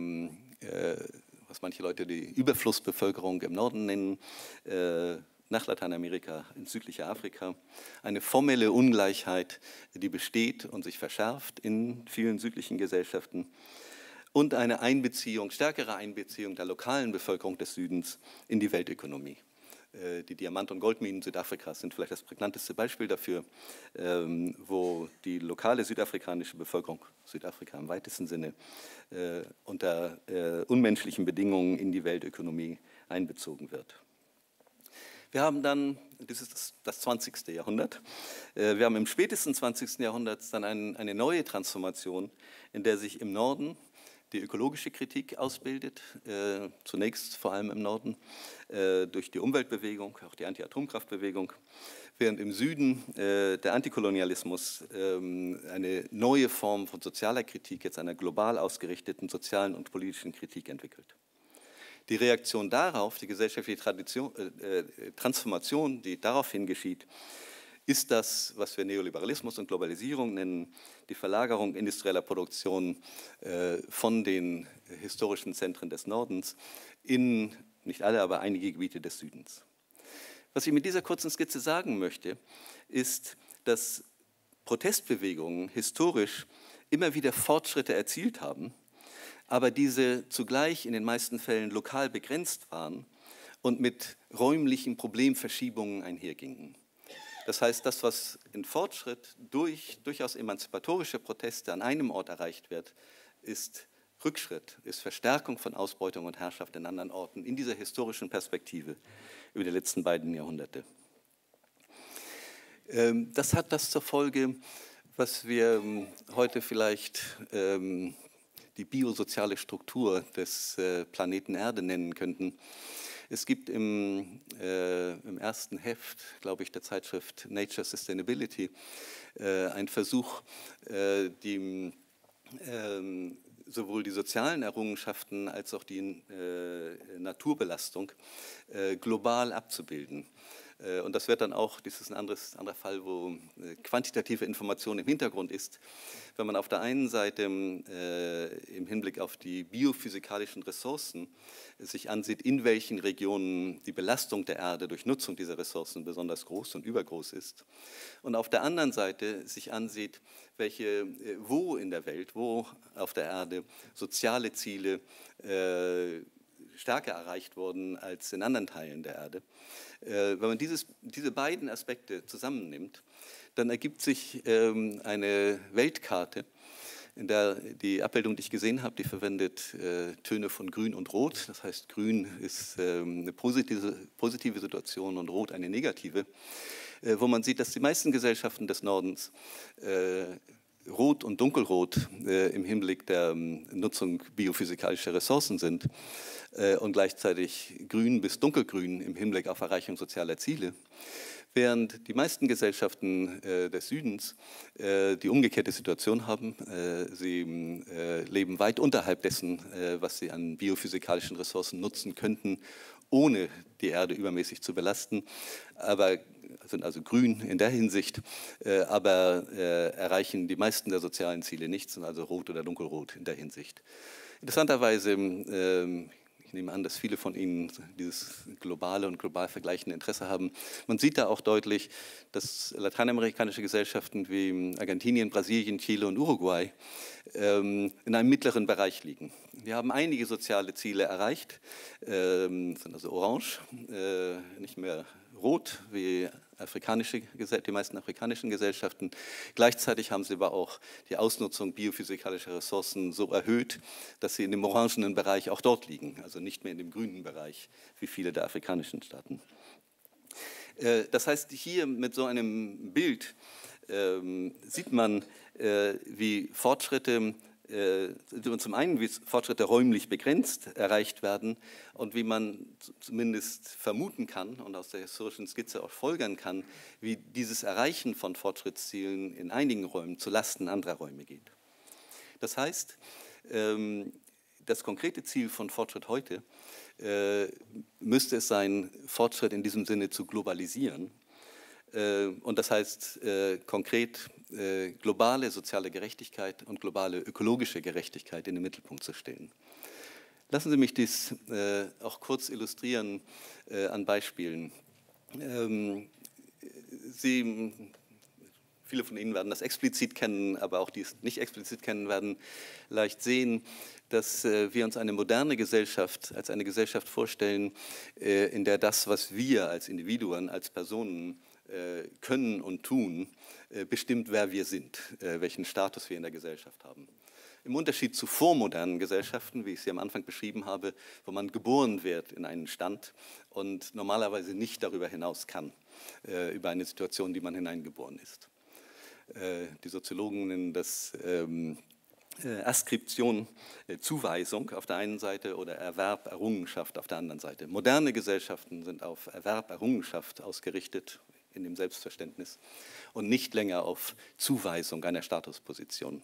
was manche Leute die Überflussbevölkerung im Norden nennen, nach Lateinamerika, ins südliche Afrika, eine formelle Ungleichheit, die besteht und sich verschärft in vielen südlichen Gesellschaften und eine Einbeziehung, stärkere Einbeziehung der lokalen Bevölkerung des Südens in die Weltökonomie. Die Diamant- und Goldminen Südafrikas sind vielleicht das prägnanteste Beispiel dafür, wo die lokale südafrikanische Bevölkerung, Südafrika im weitesten Sinne, unter unmenschlichen Bedingungen in die Weltökonomie einbezogen wird. Wir haben dann, das ist das 20. Jahrhundert, wir haben im spätesten 20. Jahrhundert dann eine neue Transformation, in der sich im Norden die ökologische Kritik ausbildet, zunächst vor allem im Norden, durch die Umweltbewegung, auch die Anti-Atomkraftbewegung, während im Süden der Antikolonialismus eine neue Form von sozialer Kritik, jetzt einer global ausgerichteten sozialen und politischen Kritik entwickelt. Die Reaktion darauf, die gesellschaftliche Transformation, die daraufhin geschieht, ist das, was wir Neoliberalismus und Globalisierung nennen, die Verlagerung industrieller Produktion von den historischen Zentren des Nordens in, nicht alle, aber einige Gebiete des Südens. Was ich mit dieser kurzen Skizze sagen möchte, ist, dass Protestbewegungen historisch immer wieder Fortschritte erzielt haben, aber diese zugleich in den meisten Fällen lokal begrenzt waren und mit räumlichen Problemverschiebungen einhergingen. Das heißt, das, was in Fortschritt durch durchaus emanzipatorische Proteste an einem Ort erreicht wird, ist Rückschritt, ist Verstärkung von Ausbeutung und Herrschaft in anderen Orten in dieser historischen Perspektive über die letzten beiden Jahrhunderte. Das hat das zur Folge, was wir heute vielleicht die biosoziale Struktur des Planeten Erde nennen könnten. Es gibt im ersten Heft, glaube ich, der Zeitschrift Nature Sustainability einen Versuch, sowohl die sozialen Errungenschaften als auch die Naturbelastung global abzubilden. Und das wird dann auch, das ist ein anderer Fall, wo quantitative Information im Hintergrund ist. Wenn man auf der einen Seite im Hinblick auf die biophysikalischen Ressourcen sich ansieht, in welchen Regionen die Belastung der Erde durch Nutzung dieser Ressourcen besonders groß und übergroß ist, und auf der anderen Seite sich ansieht, wo in der Welt, wo auf der Erde soziale Ziele stärker erreicht wurden als in anderen Teilen der Erde. Wenn man diese beiden Aspekte zusammennimmt, dann ergibt sich eine Weltkarte, in der die Abbildung, die ich gesehen habe, die verwendet Töne von Grün und Rot. Das heißt, Grün ist eine positive Situation und Rot eine negative, wo man sieht, dass die meisten Gesellschaften des Nordens Rot und Dunkelrot im Hinblick der Nutzung biophysikalischer Ressourcen sind und gleichzeitig grün bis dunkelgrün im Hinblick auf Erreichung sozialer Ziele, während die meisten Gesellschaften des Südens die umgekehrte Situation haben. Sie leben weit unterhalb dessen, was sie an biophysikalischen Ressourcen nutzen könnten, ohne die Erde übermäßig zu belasten, aber sind also grün in der Hinsicht, aber erreichen die meisten der sozialen Ziele nicht, sind also rot oder dunkelrot in der Hinsicht. Interessanterweise, ich nehme an, dass viele von Ihnen dieses globale und global vergleichende Interesse haben. Man sieht da auch deutlich, dass lateinamerikanische Gesellschaften wie Argentinien, Brasilien, Chile und Uruguay in einem mittleren Bereich liegen. Wir haben einige soziale Ziele erreicht, sind also orange, nicht mehr rot wie die meisten afrikanischen Gesellschaften. Gleichzeitig haben sie aber auch die Ausnutzung biophysikalischer Ressourcen so erhöht, dass sie in dem orangenen Bereich auch dort liegen, also nicht mehr in dem grünen Bereich wie viele der afrikanischen Staaten. Das heißt, hier mit so einem Bild sieht man, wie Fortschritte, zum einen wie Fortschritte räumlich begrenzt erreicht werden und wie man zumindest vermuten kann und aus der historischen Skizze auch folgern kann, wie dieses Erreichen von Fortschrittszielen in einigen Räumen zulasten anderer Räume geht. Das heißt, das konkrete Ziel von Fortschritt heute müsste es sein, Fortschritt in diesem Sinne zu globalisieren. Und das heißt konkret globale soziale Gerechtigkeit und globale ökologische Gerechtigkeit in den Mittelpunkt zu stellen. Lassen Sie mich dies auch kurz illustrieren an Beispielen. Viele von Ihnen werden das explizit kennen, aber auch die es nicht explizit kennen, werden leicht sehen, dass wir uns eine moderne Gesellschaft als eine Gesellschaft vorstellen, in der das, was wir als Individuen, als Personen können und tun, bestimmt, wer wir sind, welchen Status wir in der Gesellschaft haben. Im Unterschied zu vormodernen Gesellschaften, wie ich sie am Anfang beschrieben habe, wo man geboren wird in einen Stand und normalerweise nicht darüber hinaus kann, über eine Situation, die man hineingeboren ist. Die Soziologen nennen das Askription, Zuweisung auf der einen Seite oder Erwerb, Errungenschaft auf der anderen Seite. Moderne Gesellschaften sind auf Erwerb, Errungenschaft ausgerichtet in dem Selbstverständnis und nicht länger auf Zuweisung einer Statusposition.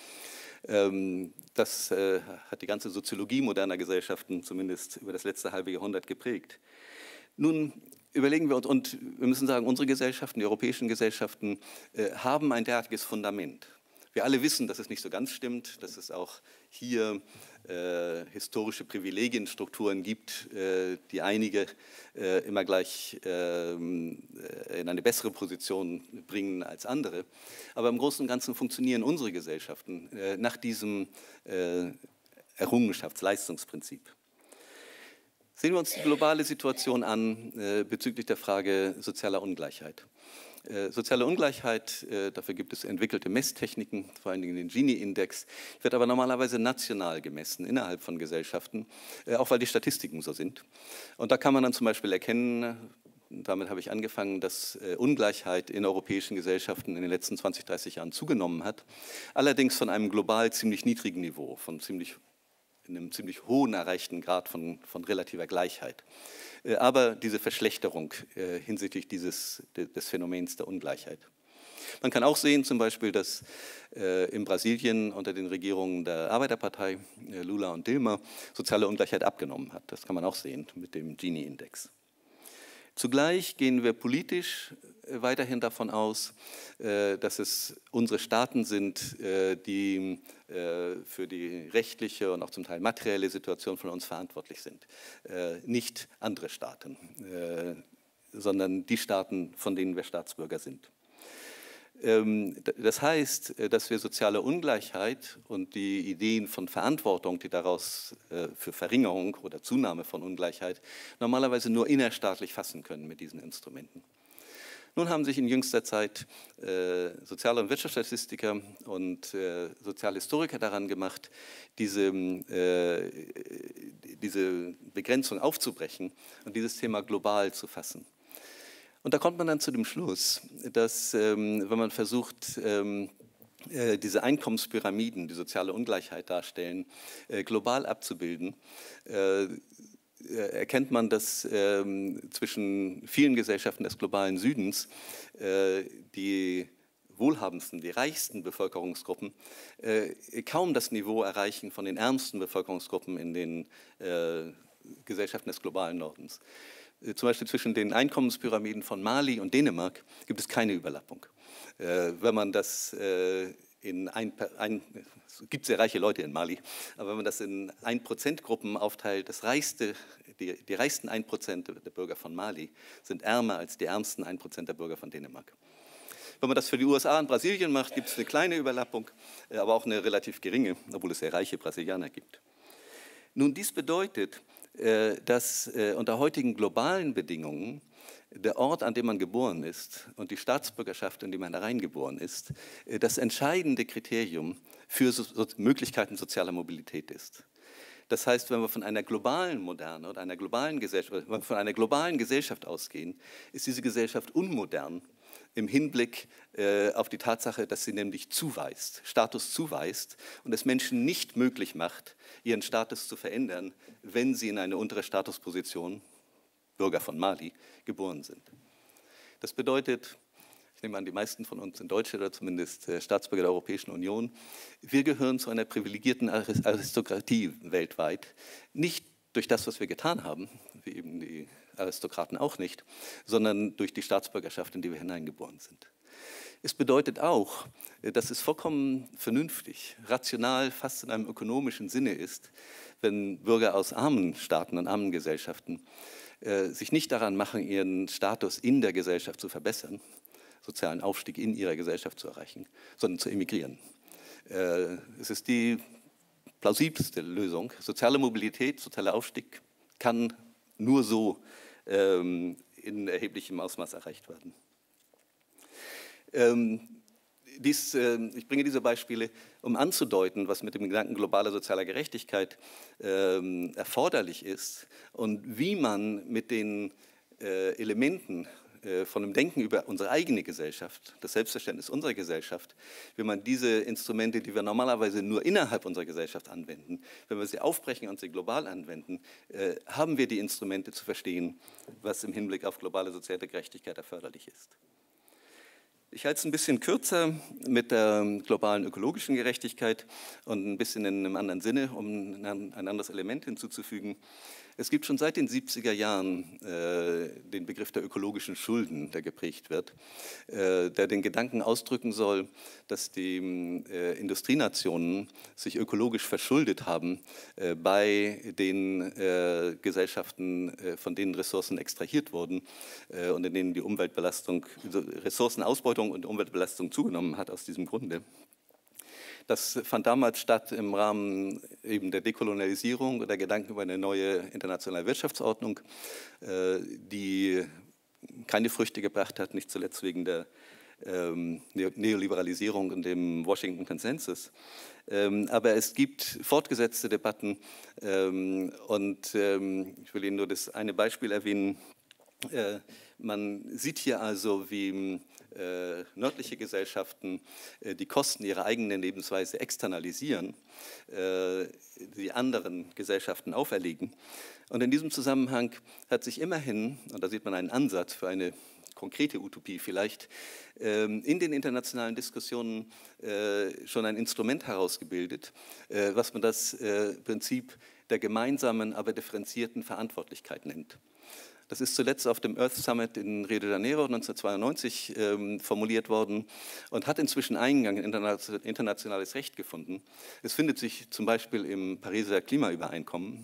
Das hat die ganze Soziologie moderner Gesellschaften zumindest über das letzte halbe Jahrhundert geprägt. Nun überlegen wir uns, und wir müssen sagen, unsere Gesellschaften, die europäischen Gesellschaften, haben ein derartiges Fundament. Wir alle wissen, dass es nicht so ganz stimmt, dass es auch hier historische Privilegienstrukturen gibt, die einige immer gleich in eine bessere Position bringen als andere. Aber im Großen und Ganzen funktionieren unsere Gesellschaften nach diesem Errungenschaftsleistungsprinzip. Sehen wir uns die globale Situation an bezüglich der Frage sozialer Ungleichheit. Soziale Ungleichheit, dafür gibt es entwickelte Messtechniken, vor allen Dingen den Gini-Index, wird aber normalerweise national gemessen innerhalb von Gesellschaften, auch weil die Statistiken so sind. Und da kann man dann zum Beispiel erkennen, damit habe ich angefangen, dass Ungleichheit in europäischen Gesellschaften in den letzten 20, 30 Jahren zugenommen hat, allerdings von einem global ziemlich niedrigen Niveau, von einem ziemlich hohen erreichten Grad von relativer Gleichheit. Aber diese Verschlechterung hinsichtlich des Phänomens der Ungleichheit. Man kann auch sehen zum Beispiel, dass in Brasilien unter den Regierungen der Arbeiterpartei, Lula und Dilma, soziale Ungleichheit abgenommen hat. Das kann man auch sehen mit dem Gini-Index. Zugleich gehen wir politisch weiterhin davon aus, dass es unsere Staaten sind, die für die rechtliche und auch zum Teil materielle Situation von uns verantwortlich sind. Nicht andere Staaten, sondern die Staaten, von denen wir Staatsbürger sind. Das heißt, dass wir soziale Ungleichheit und die Ideen von Verantwortung, die daraus für Verringerung oder Zunahme von Ungleichheit normalerweise nur innerstaatlich fassen können mit diesen Instrumenten. Nun haben sich in jüngster Zeit Sozial- und Wirtschaftsstatistiker und Sozialhistoriker daran gemacht, diese Begrenzung aufzubrechen und dieses Thema global zu fassen. Und da kommt man dann zu dem Schluss, dass, wenn man versucht, diese Einkommenspyramiden, die soziale Ungleichheit darstellen, global abzubilden, erkennt man, dass zwischen vielen Gesellschaften des globalen Südens die wohlhabendsten, die reichsten Bevölkerungsgruppen kaum das Niveau erreichen von den ärmsten Bevölkerungsgruppen in den Gesellschaften des globalen Nordens. Zum Beispiel zwischen den Einkommenspyramiden von Mali und Dänemark gibt es keine Überlappung. Wenn man das es gibt sehr reiche Leute in Mali, aber wenn man das in 1%-Gruppen aufteilt, die reichsten 1% der Bürger von Mali sind ärmer als die ärmsten 1% der Bürger von Dänemark. Wenn man das für die USA und Brasilien macht, gibt es eine kleine Überlappung, aber auch eine relativ geringe, obwohl es sehr reiche Brasilianer gibt. Nun, dies bedeutet, dass unter heutigen globalen Bedingungen der Ort, an dem man geboren ist und die Staatsbürgerschaft, in die man hereingeboren ist, das entscheidende Kriterium für Möglichkeiten sozialer Mobilität ist. Das heißt, wenn wir von einer globalen Moderne oder einer globalen Gesellschaft, wenn wir von einer globalen Gesellschaft ausgehen, ist diese Gesellschaft unmodern im Hinblick auf die Tatsache, dass sie nämlich zuweist, Status zuweist und es Menschen nicht möglich macht, ihren Status zu verändern, wenn sie in eine untere Statusposition, Bürger von Mali, geboren sind. Das bedeutet, ich nehme an, die meisten von uns sind Deutsche oder zumindest Staatsbürger der Europäischen Union, wir gehören zu einer privilegierten Aristokratie weltweit, nicht durch das, was wir getan haben, wie eben die Aristokraten auch nicht, sondern durch die Staatsbürgerschaft, in die wir hineingeboren sind. Es bedeutet auch, dass es vollkommen vernünftig, rational, fast in einem ökonomischen Sinne ist, wenn Bürger aus armen Staaten und armen Gesellschaften sich nicht daran machen, ihren Status in der Gesellschaft zu verbessern, sozialen Aufstieg in ihrer Gesellschaft zu erreichen, sondern zu emigrieren. Es ist die plausibelste Lösung. Soziale Mobilität, sozialer Aufstieg kann nur so in erheblichem Ausmaß erreicht werden. Ich bringe diese Beispiele, um anzudeuten, was mit dem Gedanken globaler sozialer Gerechtigkeit erforderlich ist und wie man mit den Elementen von dem Denken über unsere eigene Gesellschaft, das Selbstverständnis unserer Gesellschaft, wie man diese Instrumente, die wir normalerweise nur innerhalb unserer Gesellschaft anwenden, wenn wir sie aufbrechen und sie global anwenden, haben wir die Instrumente zu verstehen, was im Hinblick auf globale soziale Gerechtigkeit erforderlich ist. Ich halte es ein bisschen kürzer mit der globalen ökologischen Gerechtigkeit und ein bisschen in einem anderen Sinne, um ein anderes Element hinzuzufügen. Es gibt schon seit den 70er Jahren den Begriff der ökologischen Schulden, der geprägt wird, der den Gedanken ausdrücken soll, dass die Industrienationen sich ökologisch verschuldet haben bei den Gesellschaften, von denen Ressourcen extrahiert wurden und in denen die Umweltbelastung, Ressourcenausbeutung und Umweltbelastung zugenommen hat aus diesem Grunde. Das fand damals statt im Rahmen eben der Dekolonialisierung oder Gedanken über eine neue internationale Wirtschaftsordnung, die keine Früchte gebracht hat, nicht zuletzt wegen der Neoliberalisierung und dem Washington Konsensus. Aber es gibt fortgesetzte Debatten und ich will Ihnen nur das eine Beispiel erwähnen. Man sieht hier also, wie nördliche Gesellschaften die Kosten ihrer eigenen Lebensweise externalisieren, die anderen Gesellschaften auferlegen. Und in diesem Zusammenhang hat sich immerhin, und da sieht man einen Ansatz für eine konkrete Utopie vielleicht, in den internationalen Diskussionen schon ein Instrument herausgebildet, was man das Prinzip der gemeinsamen, aber differenzierten Verantwortlichkeit nennt. Das ist zuletzt auf dem Earth Summit in Rio de Janeiro 1992 formuliert worden und hat inzwischen Eingang in internationales Recht gefunden. Es findet sich zum Beispiel im Pariser Klimaübereinkommen.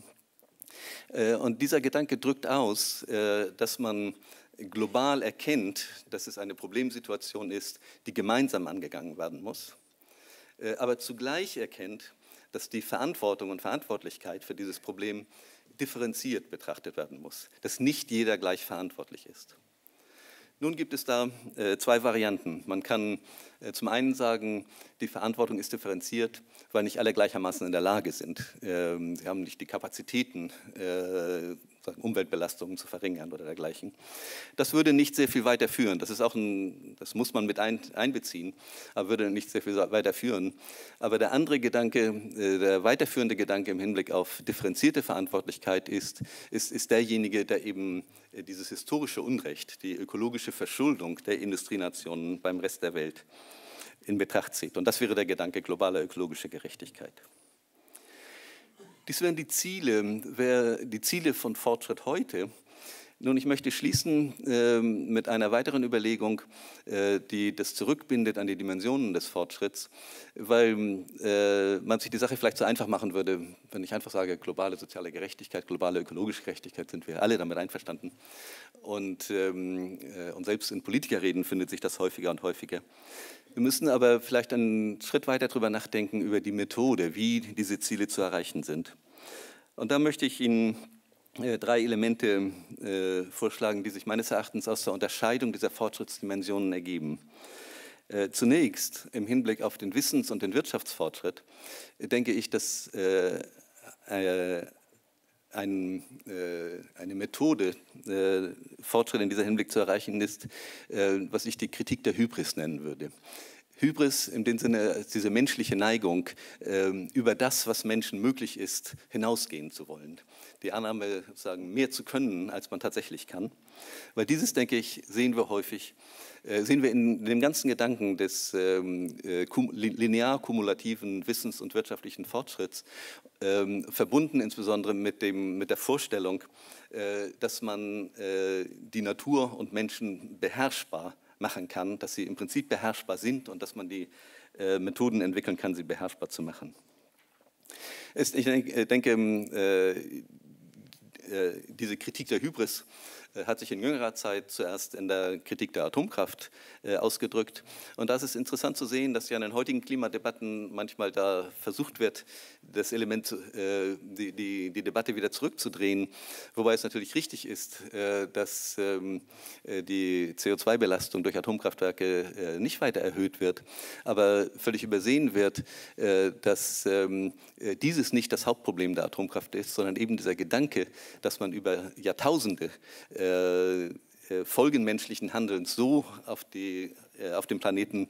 Und dieser Gedanke drückt aus, dass man global erkennt, dass es eine Problemsituation ist, die gemeinsam angegangen werden muss, aber zugleich erkennt, dass die Verantwortung und Verantwortlichkeit für dieses Problem differenziert betrachtet werden muss, dass nicht jeder gleich verantwortlich ist. Nun gibt es da zwei Varianten. Man kann zum einen sagen, die Verantwortung ist differenziert, weil nicht alle gleichermaßen in der Lage sind. Sie haben nicht die Kapazitäten, Umweltbelastungen zu verringern oder dergleichen. Das würde nicht sehr viel weiterführen. Das das muss man mit einbeziehen, aber würde nicht sehr viel weiterführen. Aber der andere Gedanke, der weiterführende Gedanke im Hinblick auf differenzierte Verantwortlichkeit ist derjenige, der eben dieses historische Unrecht, die ökologische Verschuldung der Industrienationen beim Rest der Welt in Betracht zieht. Und das wäre der Gedanke globaler ökologischer Gerechtigkeit. Dies wären die Ziele von Fortschritt heute. Nun, ich möchte schließen mit einer weiteren Überlegung, die das zurückbindet an die Dimensionen des Fortschritts, weil man sich die Sache vielleicht so einfach machen würde, wenn ich einfach sage, globale soziale Gerechtigkeit, globale ökologische Gerechtigkeit, sind wir alle damit einverstanden. Und selbst in Politikerreden findet sich das häufiger und häufiger. Wir müssen aber vielleicht einen Schritt weiter darüber nachdenken, über die Methode, wie diese Ziele zu erreichen sind. Und da möchte ich Ihnen drei Elemente vorschlagen, die sich meines Erachtens aus der Unterscheidung dieser Fortschrittsdimensionen ergeben. Zunächst im Hinblick auf den Wissens- und den Wirtschaftsfortschritt denke ich, dass eine Methode, Fortschritt in dieser Hinblick zu erreichen ist, was ich die Kritik der Hybris nennen würde. Hybris in dem Sinne als diese menschliche Neigung, über das, was Menschen möglich ist, hinausgehen zu wollen. Die Annahme, sozusagen, mehr zu können, als man tatsächlich kann. Weil dieses, denke ich, sehen wir häufig, sehen wir in dem ganzen Gedanken des linear-kumulativen Wissens- und wirtschaftlichen Fortschritts, verbunden insbesondere mit der Vorstellung, dass man die Natur und Menschen beherrschbar machen kann, dass sie im Prinzip beherrschbar sind und dass man die Methoden entwickeln kann, sie beherrschbar zu machen. Ich denke, diese Kritik der Hybris hat sich in jüngerer Zeit zuerst in der Kritik der Atomkraft ausgedrückt. Und da ist es interessant zu sehen, dass ja in den heutigen Klimadebatten manchmal da versucht wird, das Element, die Debatte wieder zurückzudrehen, wobei es natürlich richtig ist, dass die CO2-Belastung durch Atomkraftwerke nicht weiter erhöht wird, aber völlig übersehen wird, dass dieses nicht das Hauptproblem der Atomkraft ist, sondern eben dieser Gedanke, dass man über Jahrtausende Folgen menschlichen Handelns so auf dem Planeten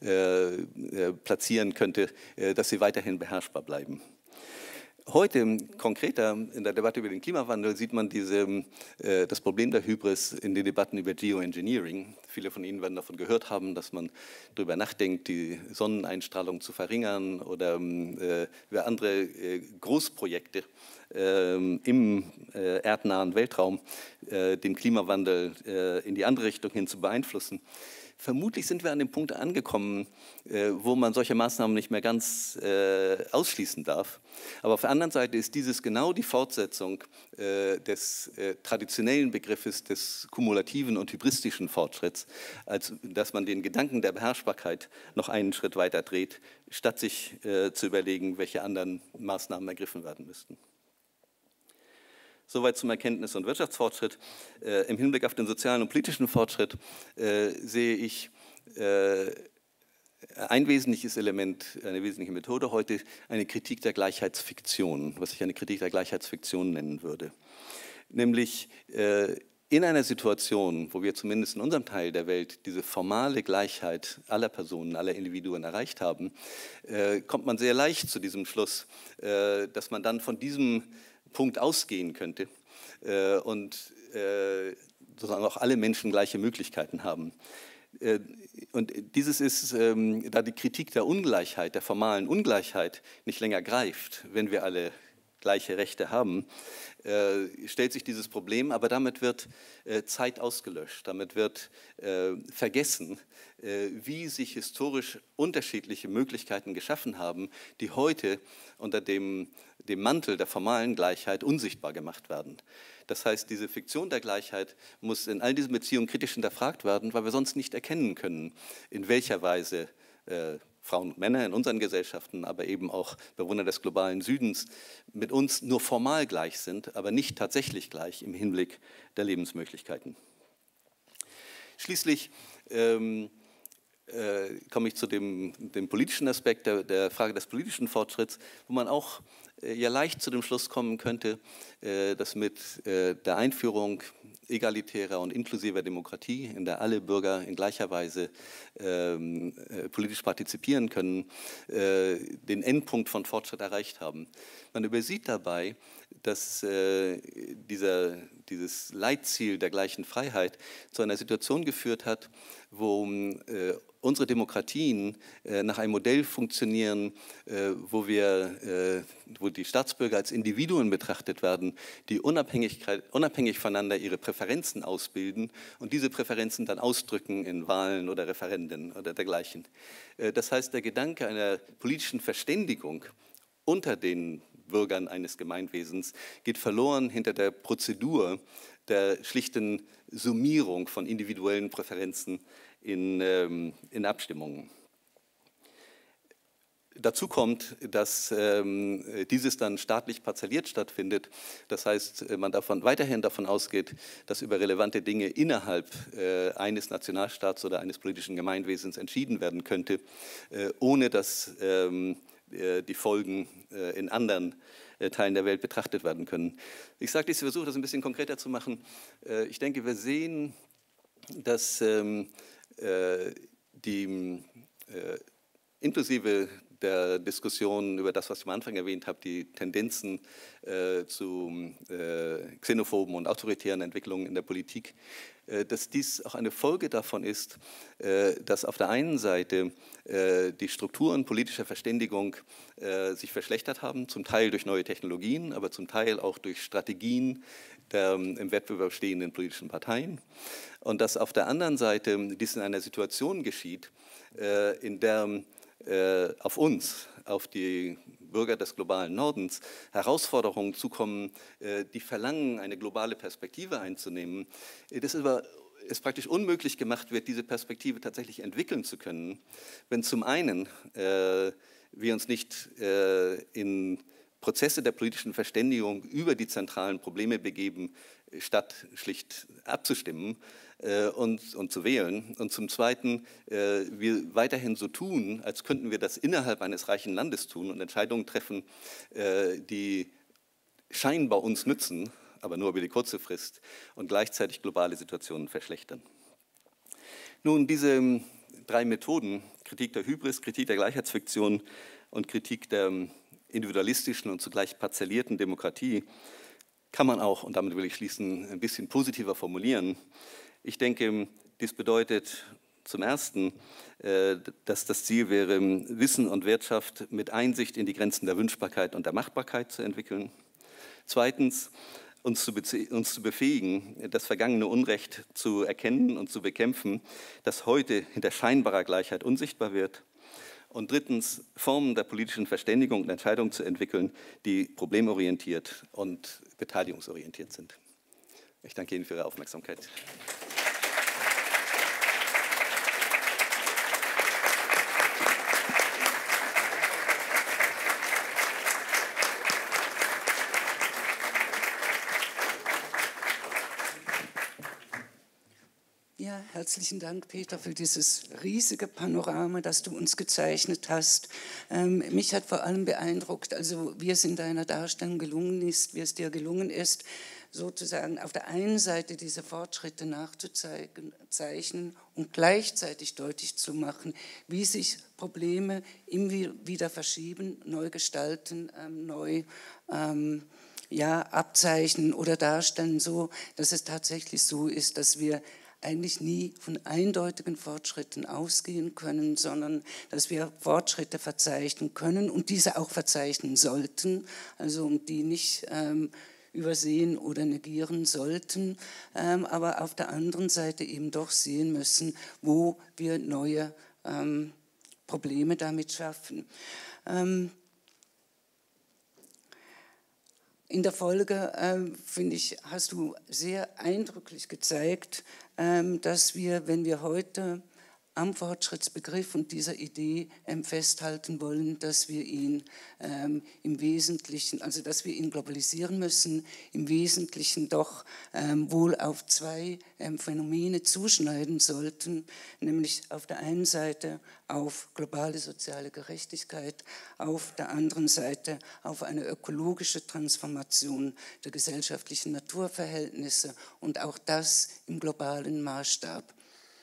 platzieren könnte, dass sie weiterhin beherrschbar bleiben. Heute, konkreter in der Debatte über den Klimawandel, sieht man das Problem der Hybris in den Debatten über Geoengineering. Viele von Ihnen werden davon gehört haben, dass man darüber nachdenkt, die Sonneneinstrahlung zu verringern oder über andere Großprojekte im erdnahen Weltraum den Klimawandel in die andere Richtung hin zu beeinflussen. Vermutlich sind wir an dem Punkt angekommen, wo man solche Maßnahmen nicht mehr ganz ausschließen darf. Aber auf der anderen Seite ist dieses genau die Fortsetzung des traditionellen Begriffes des kumulativen und hybristischen Fortschritts, als dass man den Gedanken der Beherrschbarkeit noch einen Schritt weiter dreht, statt sich zu überlegen, welche anderen Maßnahmen ergriffen werden müssten. Soweit zum Erkenntnis- und Wirtschaftsfortschritt. Im Hinblick auf den sozialen und politischen Fortschritt sehe ich ein wesentliches Element, eine wesentliche Methode heute, eine Kritik der Gleichheitsfiktion, was ich eine Kritik der Gleichheitsfiktion nennen würde. Nämlich in einer Situation, wo wir zumindest in unserem Teil der Welt diese formale Gleichheit aller Personen, aller Individuen erreicht haben, kommt man sehr leicht zu diesem Schluss, dass man dann von diesem Punkt ausgehen könnte und sozusagen auch alle Menschen gleiche Möglichkeiten haben. Und dieses ist, da die Kritik der Ungleichheit, der formalen Ungleichheit nicht länger greift, wenn wir alle gleiche Rechte haben, stellt sich dieses Problem, aber damit wird Zeit ausgelöscht, damit wird vergessen, wie sich historisch unterschiedliche Möglichkeiten geschaffen haben, die heute unter dem Mantel der formalen Gleichheit unsichtbar gemacht werden. Das heißt, diese Fiktion der Gleichheit muss in all diesen Beziehungen kritisch hinterfragt werden, weil wir sonst nicht erkennen können, in welcher Weise Frauen und Männer in unseren Gesellschaften, aber eben auch Bewohner des globalen Südens mit uns nur formal gleich sind, aber nicht tatsächlich gleich im Hinblick der Lebensmöglichkeiten. Schließlich komme ich zu dem politischen Aspekt, der Frage des politischen Fortschritts, wo man auch ja leicht zu dem Schluss kommen könnte, dass mit der Einführung egalitärer und inklusiver Demokratie, in der alle Bürger in gleicher Weise politisch partizipieren können, den Endpunkt von Fortschritt erreicht haben. Man übersieht dabei, dass dieses Leitziel der gleichen Freiheit zu einer Situation geführt hat, wo unsere Demokratien nach einem Modell funktionieren, wo die Staatsbürger als Individuen betrachtet werden, die unabhängig voneinander ihre Präferenzen ausbilden und diese Präferenzen dann ausdrücken in Wahlen oder Referenden oder dergleichen. Das heißt, der Gedanke einer politischen Verständigung unter den Bürgern eines Gemeinwesens geht verloren hinter der Prozedur der schlichten Summierung von individuellen Präferenzen in Abstimmungen. Dazu kommt, dass dieses dann staatlich parzelliert stattfindet. Das heißt, man weiterhin davon ausgeht, dass über relevante Dinge innerhalb eines Nationalstaats oder eines politischen Gemeinwesens entschieden werden könnte, ohne dass die Folgen in anderen Teilen der Welt betrachtet werden können. Ich sage dies, ich versuche das ein bisschen konkreter zu machen. Ich denke, wir sehen, dass inklusive der Diskussion über das, was ich am Anfang erwähnt habe, die Tendenzen zu xenophoben und autoritären Entwicklungen in der Politik, dass dies auch eine Folge davon ist, dass auf der einen Seite die Strukturen politischer Verständigung sich verschlechtert haben, zum Teil durch neue Technologien, aber zum Teil auch durch Strategien der im Wettbewerb stehenden politischen Parteien. Und dass auf der anderen Seite dies in einer Situation geschieht, in der auf uns, auf die Bürger des globalen Nordens, Herausforderungen zukommen, die verlangen, eine globale Perspektive einzunehmen, das aber es praktisch unmöglich gemacht wird, diese Perspektive tatsächlich entwickeln zu können, wenn zum einen wir uns nicht in Prozesse der politischen Verständigung über die zentralen Probleme begeben, statt schlicht abzustimmen und zu wählen. Und zum Zweiten, wir weiterhin so tun, als könnten wir das innerhalb eines reichen Landes tun und Entscheidungen treffen, die scheinbar uns nützen, aber nur über die kurze Frist und gleichzeitig globale Situationen verschlechtern. Nun, diese 3 Methoden, Kritik der Hybris, Kritik der Gleichheitsfiktion und Kritik der individualistischen und zugleich parzellierten Demokratie, kann man auch, und damit will ich schließen, ein bisschen positiver formulieren. Ich denke, dies bedeutet zum Ersten, dass das Ziel wäre, Wissen und Wirtschaft mit Einsicht in die Grenzen der Wünschbarkeit und der Machbarkeit zu entwickeln. Zweitens, uns zu befähigen, das vergangene Unrecht zu erkennen und zu bekämpfen, das heute hinter scheinbarer Gleichheit unsichtbar wird. Und drittens, Formen der politischen Verständigung und Entscheidung zu entwickeln, die problemorientiert und beteiligungsorientiert sind. Ich danke Ihnen für Ihre Aufmerksamkeit. Ja, herzlichen Dank, Peter, für dieses riesige Panorama, das du uns gezeichnet hast. Mich hat vor allem beeindruckt, also wie es in deiner Darstellung gelungen ist, wie es dir gelungen ist, sozusagen auf der einen Seite diese Fortschritte nachzuzeichnen und gleichzeitig deutlich zu machen, wie sich Probleme immer wieder verschieben, neu gestalten, neu abzeichnen oder darstellen, so dass es tatsächlich so ist, dass wir eigentlich nie von eindeutigen Fortschritten ausgehen können, sondern dass wir Fortschritte verzeichnen können und diese auch verzeichnen sollten, also die nicht übersehen oder negieren sollten, aber auf der anderen Seite eben doch sehen müssen, wo wir neue Probleme damit schaffen. In der Folge, finde ich, hast du sehr eindrücklich gezeigt, dass wir, wenn wir heute am Fortschrittsbegriff und dieser Idee festhalten wollen, dass wir ihn im Wesentlichen, also dass wir ihn globalisieren müssen, im Wesentlichen doch wohl auf 2 Phänomene zuschneiden sollten, nämlich auf der einen Seite auf globale soziale Gerechtigkeit, auf der anderen Seite auf eine ökologische Transformation der gesellschaftlichen Naturverhältnisse und auch das im globalen Maßstab.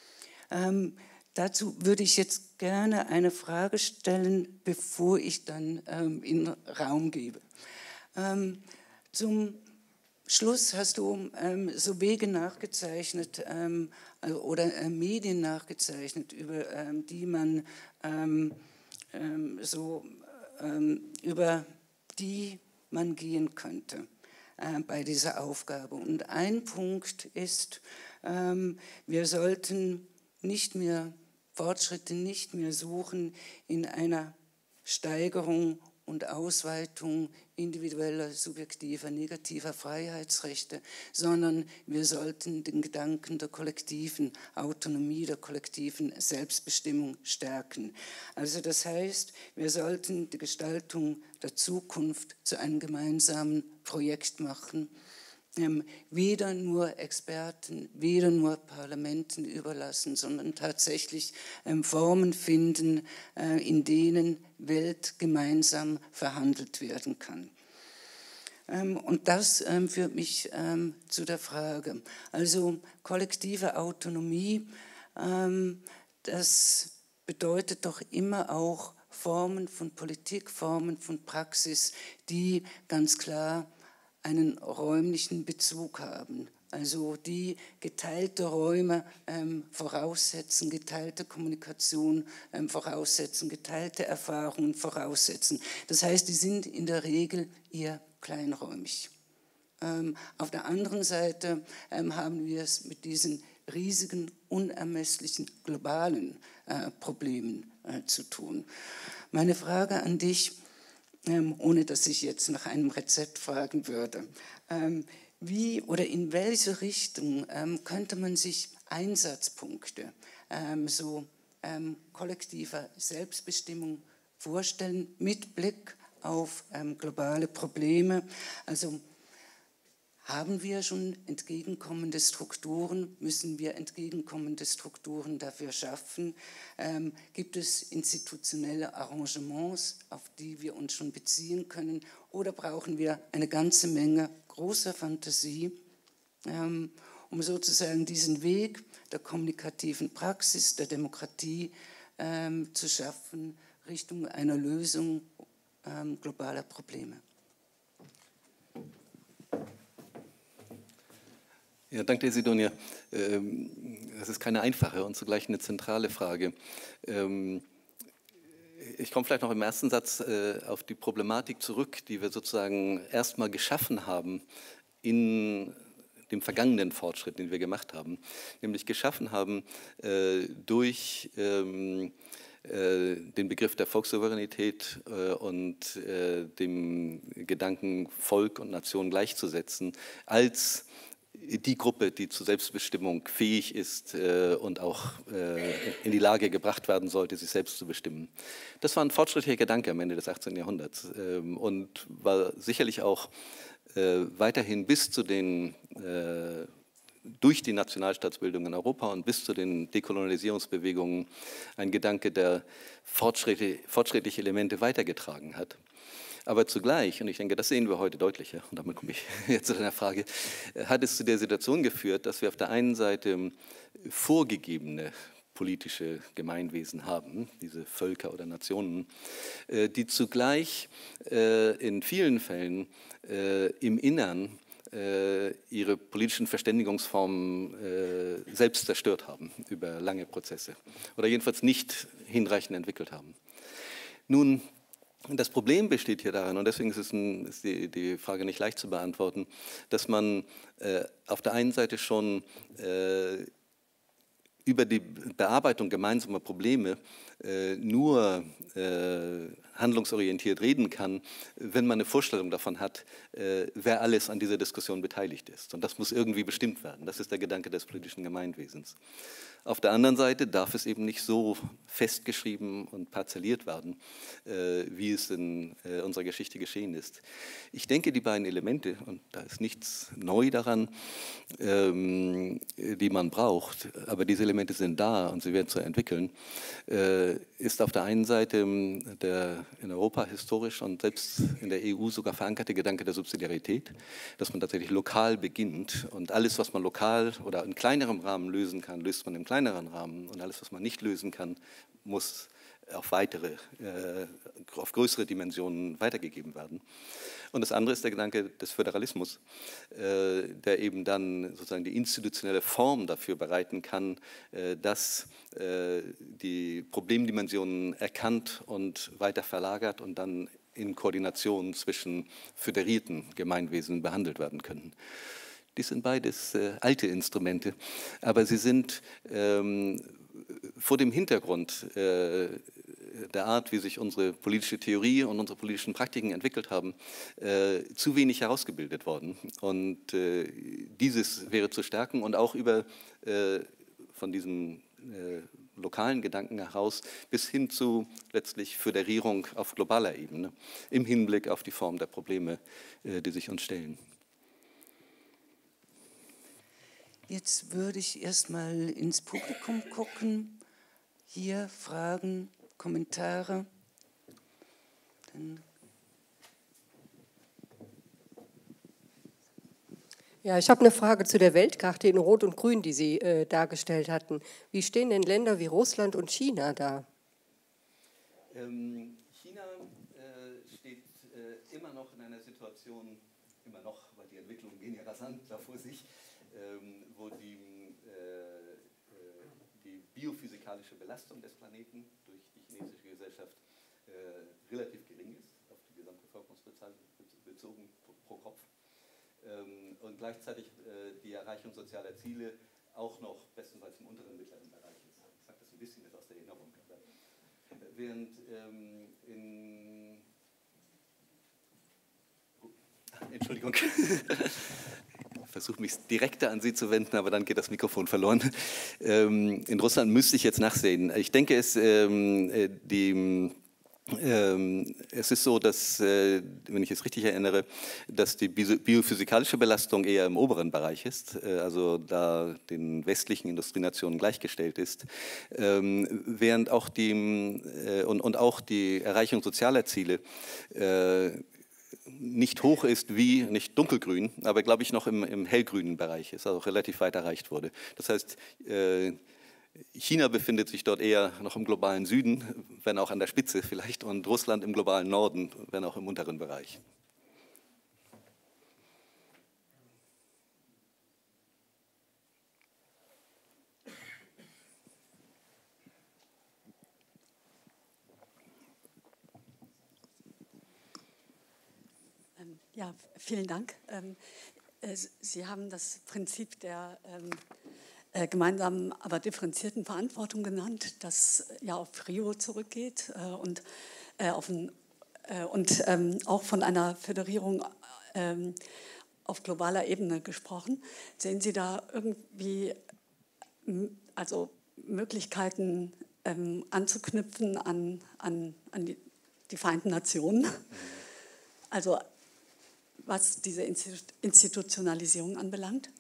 Dazu würde ich jetzt gerne eine Frage stellen, bevor ich dann in Raum gebe. Zum Schluss hast du so Wege nachgezeichnet oder Medien nachgezeichnet, über die man über die man gehen könnte bei dieser Aufgabe. Und ein Punkt ist, wir sollten Fortschritte nicht mehr suchen in einer Steigerung und Ausweitung individueller, subjektiver, negativer Freiheitsrechte, sondern wir sollten den Gedanken der kollektiven Autonomie, der kollektiven Selbstbestimmung stärken. Also das heißt, wir sollten die Gestaltung der Zukunft zu einem gemeinsamen Projekt machen, weder nur Experten, weder nur Parlamenten überlassen, sondern tatsächlich Formen finden, in denen Welt gemeinsam verhandelt werden kann. Und das führt mich zu der Frage, also kollektive Autonomie, das bedeutet doch immer auch Formen von Politik, Formen von Praxis, die ganz klar einen räumlichen Bezug haben. Also die geteilte Räume voraussetzen, geteilte Kommunikation voraussetzen, geteilte Erfahrungen voraussetzen. Das heißt, die sind in der Regel eher kleinräumig. Auf der anderen Seite haben wir es mit diesen riesigen, unermesslichen, globalen Problemen zu tun. Meine Frage an dich, ohne dass ich jetzt nach einem Rezept fragen würde, wie oder in welche Richtung könnte man sich Einsatzpunkte kollektiver Selbstbestimmung vorstellen mit Blick auf globale Probleme? Also haben wir schon entgegenkommende Strukturen? Müssen wir entgegenkommende Strukturen dafür schaffen? Gibt es institutionelle Arrangements, auf die wir uns schon beziehen können? Oder brauchen wir eine ganze Menge großer Fantasie, um sozusagen diesen Weg der kommunikativen Praxis, der Demokratie zu schaffen, Richtung einer Lösung globaler Probleme? Ja, danke dir, Sidonia. Das ist keine einfache und zugleich eine zentrale Frage. Ich komme vielleicht noch im ersten Satz auf die Problematik zurück, die wir sozusagen erstmal geschaffen haben in dem vergangenen Fortschritt, den wir gemacht haben. Nämlich geschaffen haben durch den Begriff der Volkssouveränität und dem Gedanken, Volk und Nation gleichzusetzen, als die Gruppe, die zur Selbstbestimmung fähig ist und auch in die Lage gebracht werden sollte, sich selbst zu bestimmen. Das war ein fortschrittlicher Gedanke am Ende des 18. Jahrhunderts und war sicherlich auch weiterhin bis zu den durch die Nationalstaatsbildung in Europa und bis zu den Dekolonialisierungsbewegungen ein Gedanke, der fortschrittliche Elemente weitergetragen hat. Aber zugleich, und ich denke, das sehen wir heute deutlicher, und damit komme ich jetzt zu deiner Frage, hat es zu der Situation geführt, dass wir auf der einen Seite vorgegebene politische Gemeinwesen haben, diese Völker oder Nationen, die zugleich in vielen Fällen im Innern ihre politischen Verständigungsformen selbst zerstört haben über lange Prozesse oder jedenfalls nicht hinreichend entwickelt haben. Nun, das Problem besteht hier darin, und deswegen ist die Frage nicht leicht zu beantworten, dass man auf der einen Seite schon über die Bearbeitung gemeinsamer Probleme nur handlungsorientiert reden kann, wenn man eine Vorstellung davon hat, wer alles an dieser Diskussion beteiligt ist. Und das muss irgendwie bestimmt werden. Das ist der Gedanke des politischen Gemeinwesens. Auf der anderen Seite darf es eben nicht so festgeschrieben und parzelliert werden, wie es in unserer Geschichte geschehen ist. Ich denke, die beiden Elemente, und da ist nichts neu daran, die man braucht, aber diese Elemente sind da und sie werden zu entwickeln, ist auf der einen Seite der in Europa historisch und selbst in der EU sogar verankerte Gedanke der Subsidiarität, dass man tatsächlich lokal beginnt und alles, was man lokal oder in kleinerem Rahmen lösen kann, löst man im kleineren Rahmen und alles, was man nicht lösen kann, muss auf auf größere Dimensionen weitergegeben werden. Und das andere ist der Gedanke des Föderalismus, der eben dann sozusagen die institutionelle Form dafür bereiten kann, dass die Problemdimensionen erkannt und weiter verlagert und dann in Koordination zwischen föderierten Gemeinwesen behandelt werden können. Dies sind beides alte Instrumente, aber sie sind vor dem Hintergrund der Art, wie sich unsere politische Theorie und unsere politischen Praktiken entwickelt haben, zu wenig herausgebildet worden. Und dieses wäre zu stärken und auch von diesem lokalen Gedanken heraus bis hin zu letztlich Föderierung auf globaler Ebene im Hinblick auf die Form der Probleme, die sich uns stellen. Jetzt würde ich erstmal ins Publikum gucken. Hier Fragen, Kommentare. Dann Ja, ich habe eine Frage zu der Weltkarte in Rot und Grün, die Sie dargestellt hatten. Wie stehen denn Länder wie Russland und China da? China steht immer noch in einer Situation, immer noch, weil die Entwicklungen gehen ja rasant da vor sich, wo die biophysikalische Belastung des Planeten durch die chinesische Gesellschaft relativ gering ist, auf die Gesamtbevölkerungszahl bezogen pro Kopf. Und gleichzeitig die Erreichung sozialer Ziele auch noch bestenfalls im unteren mittleren Bereich ist. Ich sage das ein bisschen jetzt aus der Erinnerung. Während Entschuldigung, ich versuche mich direkter an Sie zu wenden, aber dann geht das Mikrofon verloren. In Russland müsste ich jetzt nachsehen. Ich denke, es ist so, dass, wenn ich es richtig erinnere, dass die biophysikalische Belastung eher im oberen Bereich ist, also da den westlichen Industrienationen gleichgestellt ist, während auch auch die Erreichung sozialer Ziele nicht hoch ist wie, nicht dunkelgrün, aber glaube ich noch im hellgrünen Bereich ist, also relativ weit erreicht wurde. Das heißt, China befindet sich dort eher noch im globalen Süden, wenn auch an der Spitze vielleicht, und Russland im globalen Norden, wenn auch im unteren Bereich. Ja, vielen Dank. Sie haben das Prinzip der gemeinsamen, aber differenzierten Verantwortung genannt, das ja auf Rio zurückgeht und auch von einer Föderierung auf globaler Ebene gesprochen. Sehen Sie da irgendwie Möglichkeiten anzuknüpfen an die Vereinten Nationen? Also was diese Institutionalisierung anbelangt?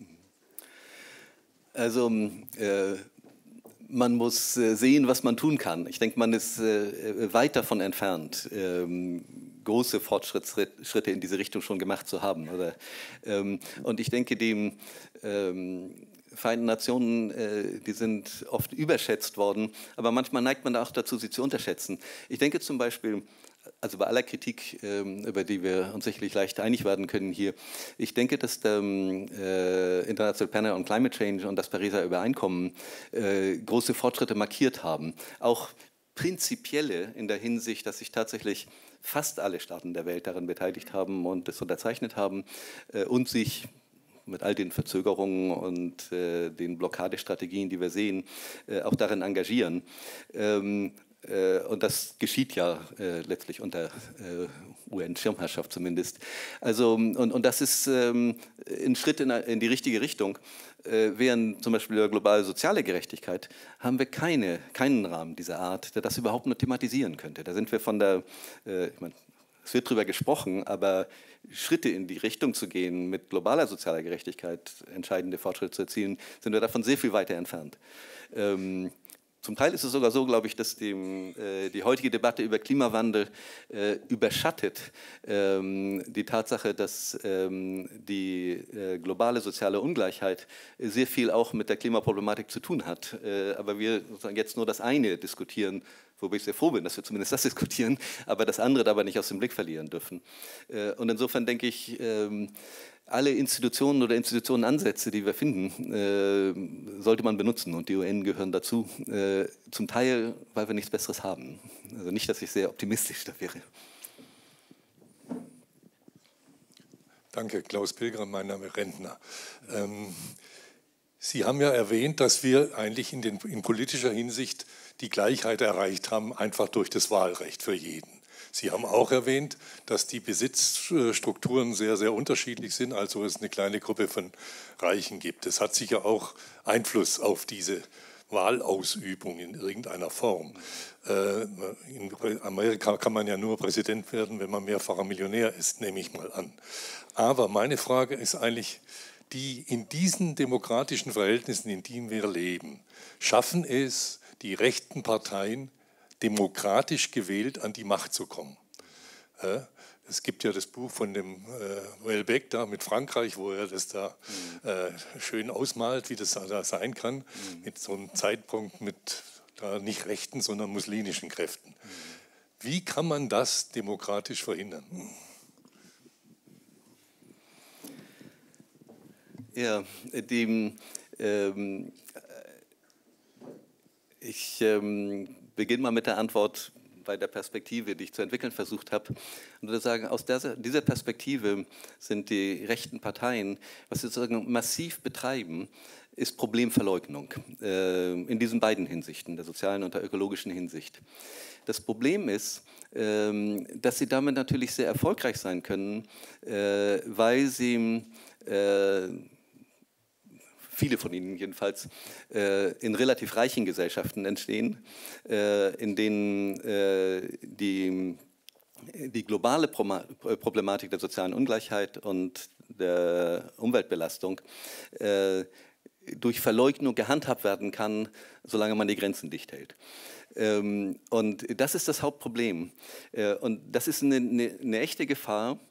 Also man muss sehen, was man tun kann. Ich denke, man ist weit davon entfernt, große Fortschritte in diese Richtung schon gemacht zu haben. Und ich denke, die Vereinten Nationen, die sind oft überschätzt worden, aber manchmal neigt man auch dazu, sie zu unterschätzen. Ich denke zum Beispiel, also bei aller Kritik, über die wir uns sicherlich leicht einig werden können hier, ich denke, dass der International Panel on Climate Change und das Pariser Übereinkommen große Fortschritte markiert haben. Auch prinzipielle in der Hinsicht, dass sich tatsächlich fast alle Staaten der Welt daran beteiligt haben und es unterzeichnet haben und sich mit all den Verzögerungen und den Blockadestrategien, die wir sehen, auch darin engagieren. Und das geschieht ja letztlich unter UN-Schirmherrschaft zumindest. Also, und das ist ein Schritt in die richtige Richtung. Während zum Beispiel der globale soziale Gerechtigkeit haben wir keinen Rahmen dieser Art, der das überhaupt nur thematisieren könnte. Da sind wir von der, ich meine, es wird darüber gesprochen, aber Schritte in die Richtung zu gehen, mit globaler sozialer Gerechtigkeit entscheidende Fortschritte zu erzielen, sind wir davon sehr viel weiter entfernt. Zum Teil ist es sogar so, glaube ich, dass die heutige Debatte über Klimawandel überschattet die Tatsache, dass die globale soziale Ungleichheit sehr viel auch mit der Klimaproblematik zu tun hat. Aber wir sozusagen jetzt nur das eine diskutieren, wobei ich sehr froh bin, dass wir zumindest das diskutieren, aber das andere dabei nicht aus dem Blick verlieren dürfen. Und insofern denke ich, alle Institutionen oder Institutionenansätze, die wir finden, sollte man benutzen und die UN gehören dazu. Zum Teil, weil wir nichts Besseres haben. Also nicht, dass ich sehr optimistisch da wäre. Danke, Klaus Pilgram, mein Name ist Rentner. Sie haben ja erwähnt, dass wir eigentlich in politischer Hinsicht die Gleichheit erreicht haben, einfach durch das Wahlrecht für jeden. Sie haben auch erwähnt, dass die Besitzstrukturen sehr, sehr unterschiedlich sind, also es eine kleine Gruppe von Reichen gibt. Das hat sicher auch Einfluss auf diese Wahlausübung in irgendeiner Form. In Amerika kann man ja nur Präsident werden, wenn man mehrfacher Millionär ist, nehme ich mal an. Aber meine Frage ist eigentlich, die in diesen demokratischen Verhältnissen, in denen wir leben, schaffen es die rechten Parteien, demokratisch gewählt an die Macht zu kommen. Es gibt ja das Buch von dem Houellebecq da mit Frankreich, wo er das da schön ausmalt, wie das da sein kann, mit so einem Zeitpunkt mit da nicht rechten, sondern muslimischen Kräften. Wie kann man das demokratisch verhindern? Ja, ich beginne mal mit der Antwort bei der Perspektive, die ich zu entwickeln versucht habe. Und würde sagen, aus dieser Perspektive sind die rechten Parteien, was sie sozusagen massiv betreiben, ist Problemverleugnung in diesen beiden Hinsichten, der sozialen und der ökologischen Hinsicht. Das Problem ist, dass sie damit natürlich sehr erfolgreich sein können, weil sie viele von ihnen jedenfalls, in relativ reichen Gesellschaften entstehen, in denen die globale Problematik der sozialen Ungleichheit und der Umweltbelastung durch Verleugnung gehandhabt werden kann, solange man die Grenzen dicht hält. Und das ist das Hauptproblem. Und das ist eine echte Gefahr.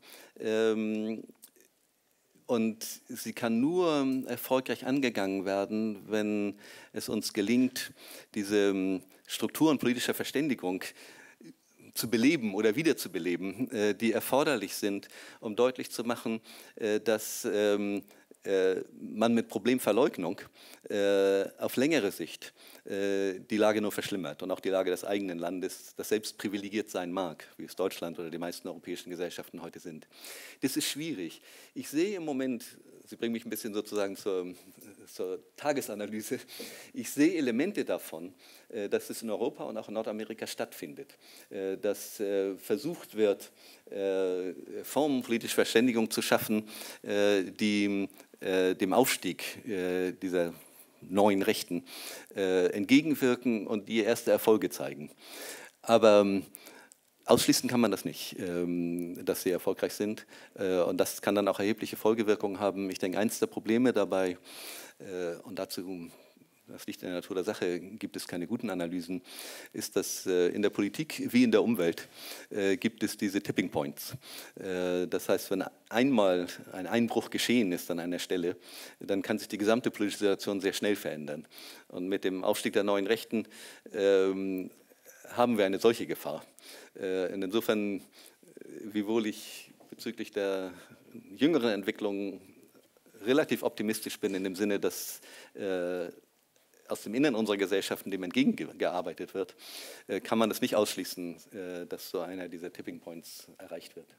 Und sie kann nur erfolgreich angegangen werden, wenn es uns gelingt, diese Strukturen politischer Verständigung zu beleben oder wiederzubeleben, die erforderlich sind, um deutlich zu machen, dass man mit Problemverleugnung auf längere Sicht die Lage nur verschlimmert und auch die Lage des eigenen Landes, das selbst privilegiert sein mag, wie es Deutschland oder die meisten europäischen Gesellschaften heute sind. Das ist schwierig. Ich sehe im Moment, Sie bringen mich ein bisschen sozusagen zur Tagesanalyse, ich sehe Elemente davon, dass es in Europa und auch in Nordamerika stattfindet, dass versucht wird, Formen politischer Verständigung zu schaffen, die dem Aufstieg dieser neuen Rechten entgegenwirken und die erste Erfolge zeigen. Aber ausschließen kann man das nicht, dass sie erfolgreich sind. Und das kann dann auch erhebliche Folgewirkungen haben. Ich denke, eines der Probleme dabei, und dazu, das liegt in der Natur der Sache, gibt es keine guten Analysen, ist, dass in der Politik wie in der Umwelt gibt es diese Tipping Points. Das heißt, wenn einmal ein Einbruch geschehen ist an einer Stelle, dann kann sich die gesamte politische Situation sehr schnell verändern. Und mit dem Aufstieg der neuen Rechten haben wir eine solche Gefahr. Und insofern, wiewohl ich bezüglich der jüngeren Entwicklung relativ optimistisch bin, in dem Sinne, dass aus dem Innern unserer Gesellschaften dem entgegengearbeitet wird, kann man es nicht ausschließen, dass so einer dieser Tipping Points erreicht wird.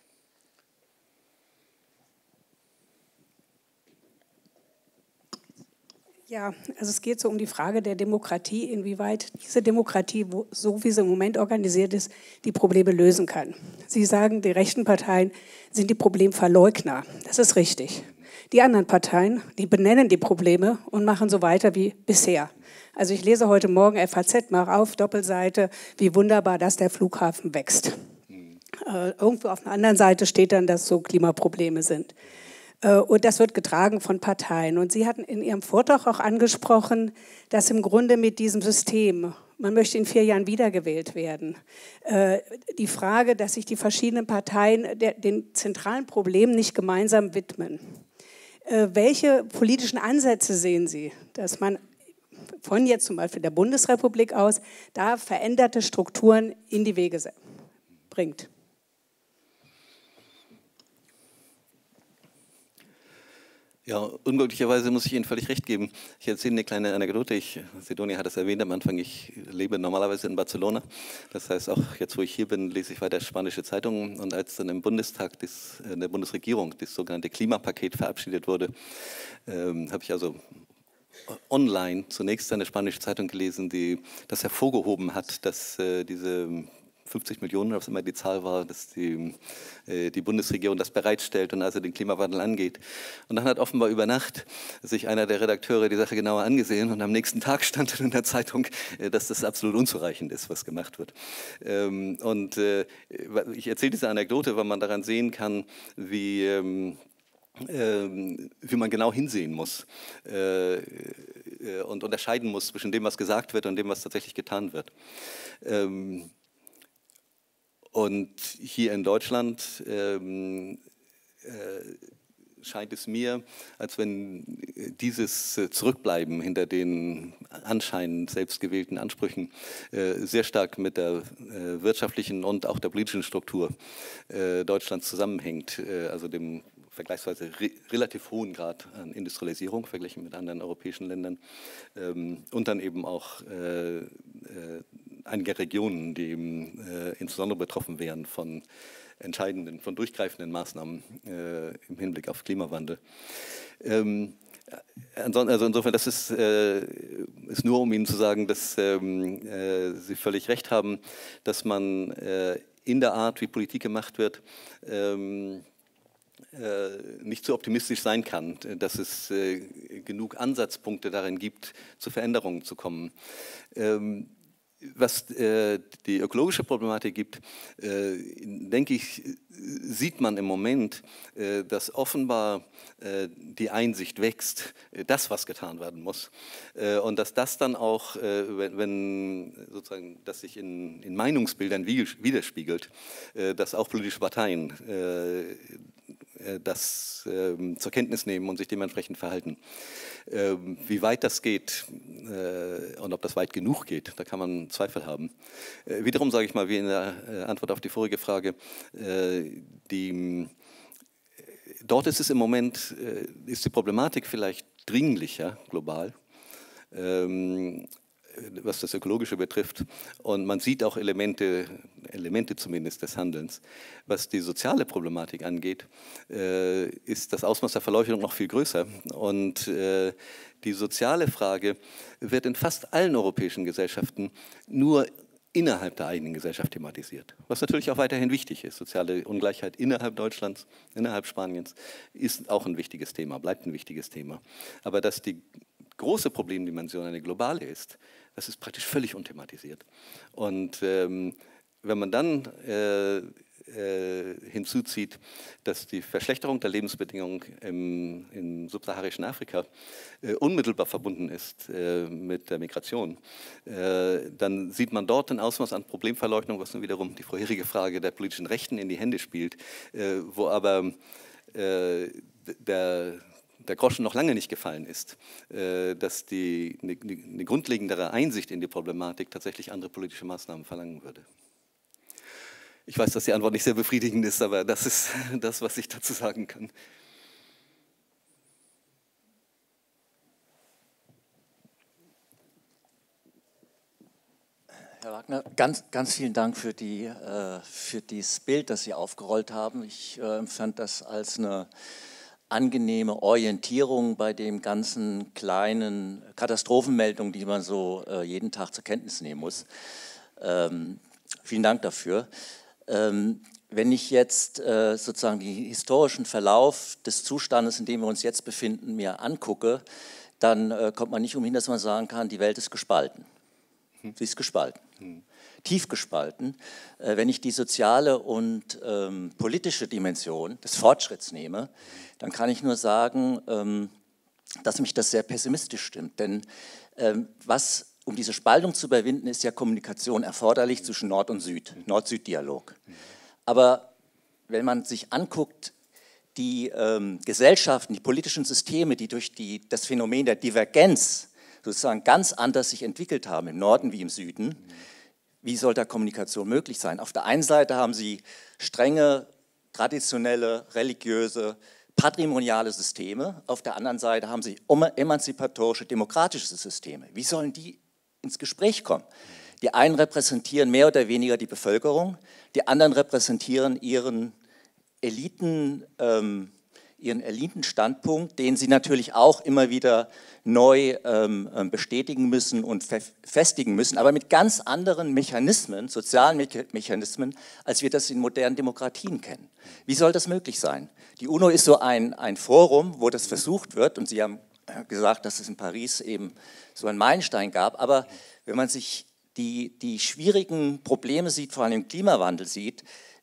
Ja, also es geht so um die Frage der Demokratie, inwieweit diese Demokratie, so wie sie im Moment organisiert ist, die Probleme lösen kann. Sie sagen, die rechten Parteien sind die Problemverleugner. Das ist richtig. Die anderen Parteien, die benennen die Probleme und machen so weiter wie bisher. Also ich lese heute Morgen FAZ, mach auf, Doppelseite, wie wunderbar, dass der Flughafen wächst. Irgendwo auf einer anderen Seite steht dann, dass so Klimaprobleme sind. Und das wird getragen von Parteien. Und Sie hatten in Ihrem Vortrag auch angesprochen, dass im Grunde mit diesem System, man möchte in 4 Jahren wiedergewählt werden, die Frage, dass sich die verschiedenen Parteien den zentralen Problemen nicht gemeinsam widmen. Welche politischen Ansätze sehen Sie, dass man von jetzt zum Beispiel der Bundesrepublik aus da veränderte Strukturen in die Wege bringt? Ja, unglücklicherweise muss ich Ihnen völlig recht geben. Ich erzähle eine kleine Anekdote. Sidonia hat es erwähnt am Anfang, ich lebe normalerweise in Barcelona. Das heißt, auch jetzt, wo ich hier bin, lese ich weiter spanische Zeitungen. Und als dann im Bundestag, in der Bundesregierung, das sogenannte Klimapaket verabschiedet wurde, habe ich also online zunächst eine spanische Zeitung gelesen, die das hervorgehoben hat, dass diese 50 Millionen, was immer die Zahl war, dass die Bundesregierung das bereitstellt und also den Klimawandel angeht. Und dann hat offenbar über Nacht sich einer der Redakteure die Sache genauer angesehen und am nächsten Tag stand dann in der Zeitung, dass das absolut unzureichend ist, was gemacht wird. Und ich erzähle diese Anekdote, weil man daran sehen kann, wie man genau hinsehen muss und unterscheiden muss zwischen dem, was gesagt wird und dem, was tatsächlich getan wird. Und hier in Deutschland scheint es mir, als wenn dieses Zurückbleiben hinter den anscheinend selbstgewählten Ansprüchen sehr stark mit der wirtschaftlichen und auch der politischen Struktur Deutschlands zusammenhängt, also dem vergleichsweise relativ hohen Grad an Industrialisierung verglichen mit anderen europäischen Ländern und dann eben auch einige Regionen, die insbesondere betroffen wären von entscheidenden, von durchgreifenden Maßnahmen im Hinblick auf Klimawandel. Also insofern, das ist nur, um Ihnen zu sagen, dass Sie völlig recht haben, dass man in der Art, wie Politik gemacht wird, nicht zu optimistisch sein kann, dass es genug Ansatzpunkte darin gibt, zu Veränderungen zu kommen. Was die ökologische Problematik gibt, denke ich, sieht man im Moment, dass offenbar die Einsicht wächst, dass was getan werden muss. Und dass das dann auch, wenn sozusagen das sich in Meinungsbildern widerspiegelt, dass auch politische Parteien das zur Kenntnis nehmen und sich dementsprechend verhalten. Wie weit das geht und ob das weit genug geht, da kann man Zweifel haben. Wiederum sage ich mal, wie in der Antwort auf die vorige Frage, dort ist es im Moment, ist die Problematik vielleicht dringlicher global, was das Ökologische betrifft. Und man sieht auch Elemente zumindest des Handelns. Was die soziale Problematik angeht, ist das Ausmaß der Verleuchtung noch viel größer. Und die soziale Frage wird in fast allen europäischen Gesellschaften nur innerhalb der eigenen Gesellschaft thematisiert. Was natürlich auch weiterhin wichtig ist. Soziale Ungleichheit innerhalb Deutschlands, innerhalb Spaniens ist auch ein wichtiges Thema, bleibt ein wichtiges Thema. Aber dass die große Problemdimension eine globale ist, das ist praktisch völlig unthematisiert. Und wenn man dann hinzuzieht, dass die Verschlechterung der Lebensbedingungen im subsaharischen Afrika unmittelbar verbunden ist mit der Migration, dann sieht man dort ein Ausmaß an Problemverleugnung, was nun wiederum die vorherige Frage der politischen Rechten in die Hände spielt, wo aber der Groschen noch lange nicht gefallen ist, dass eine grundlegendere Einsicht in die Problematik tatsächlich andere politische Maßnahmen verlangen würde. Ich weiß, dass die Antwort nicht sehr befriedigend ist, aber das ist das, was ich dazu sagen kann. Herr Wagner, ganz vielen Dank für dieses Bild, das Sie aufgerollt haben. Ich empfand das als eine angenehme Orientierung bei den ganzen kleinen Katastrophenmeldungen, die man so jeden Tag zur Kenntnis nehmen muss. Vielen Dank dafür. Wenn ich jetzt sozusagen den historischen Verlauf des Zustandes, in dem wir uns jetzt befinden, mir angucke, dann kommt man nicht umhin, dass man sagen kann, die Welt ist gespalten. Sie ist gespalten, tief gespalten. Wenn ich die soziale und politische Dimension des Fortschritts nehme, dann kann ich nur sagen, dass mich das sehr pessimistisch stimmt. Denn um diese Spaltung zu überwinden, ist ja Kommunikation erforderlich zwischen Nord und Süd, Nord-Süd-Dialog. Aber wenn man sich anguckt, die Gesellschaften, die politischen Systeme, die durch das Phänomen der Divergenz sozusagen ganz anders sich entwickelt haben, im Norden wie im Süden, wie soll da Kommunikation möglich sein? Auf der einen Seite haben sie strenge, traditionelle, religiöse, patrimoniale Systeme, auf der anderen Seite haben sie emanzipatorische, demokratische Systeme. Wie sollen die ins Gespräch kommen? Die einen repräsentieren mehr oder weniger die Bevölkerung, die anderen repräsentieren ihren Elitenstandpunkt, den sie natürlich auch immer wieder neu bestätigen müssen und festigen müssen, aber mit ganz anderen Mechanismen, sozialen Mechanismen, als wir das in modernen Demokratien kennen. Wie soll das möglich sein? Die UNO ist so ein Forum, wo das versucht wird, und Sie haben gesagt, dass es in Paris eben so einen Meilenstein gab, aber wenn man sich die schwierigen Probleme sieht, vor allem im Klimawandel sieht,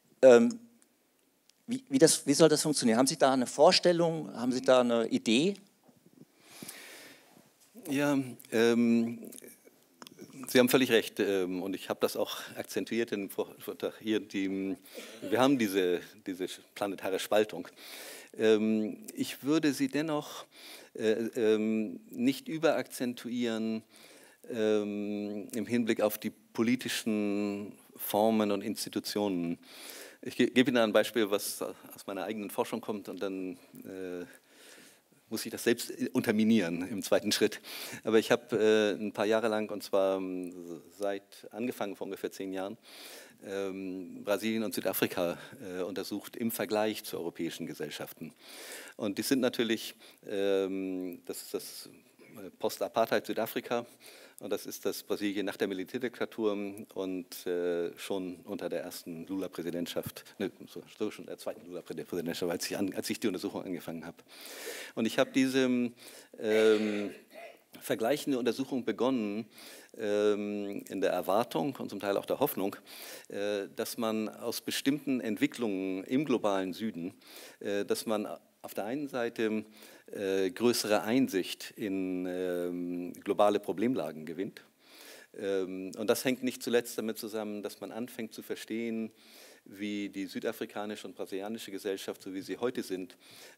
wie soll das funktionieren? Haben Sie da eine Vorstellung, haben Sie da eine Idee? Ja, Sie haben völlig recht und ich habe das auch akzentuiert in dem Vortrag hier. Wir haben diese planetare Spaltung. Ich würde sie dennoch nicht überakzentuieren im Hinblick auf die politischen Formen und Institutionen. Ich gebe Ihnen ein Beispiel, was aus meiner eigenen Forschung kommt, und dann muss ich das selbst unterminieren im zweiten Schritt. Aber ich habe ein paar Jahre lang, und zwar angefangen vor ungefähr 10 Jahren, Brasilien und Südafrika untersucht im Vergleich zu europäischen Gesellschaften. Und die sind natürlich, das ist das Post-Apartheid Südafrika, und das ist das Brasilien nach der Militärdiktatur und schon unter der ersten Lula-Präsidentschaft, schon der zweiten Lula-Präsidentschaft, als ich die Untersuchung angefangen habe. Und ich habe diese vergleichende Untersuchung begonnen in der Erwartung und zum Teil auch der Hoffnung, dass man aus bestimmten Entwicklungen im globalen Süden, dass man auf der einen Seite größere Einsicht in globale Problemlagen gewinnt. Und das hängt nicht zuletzt damit zusammen, dass man anfängt zu verstehen, wie die südafrikanische und brasilianische Gesellschaft, so wie sie heute sind,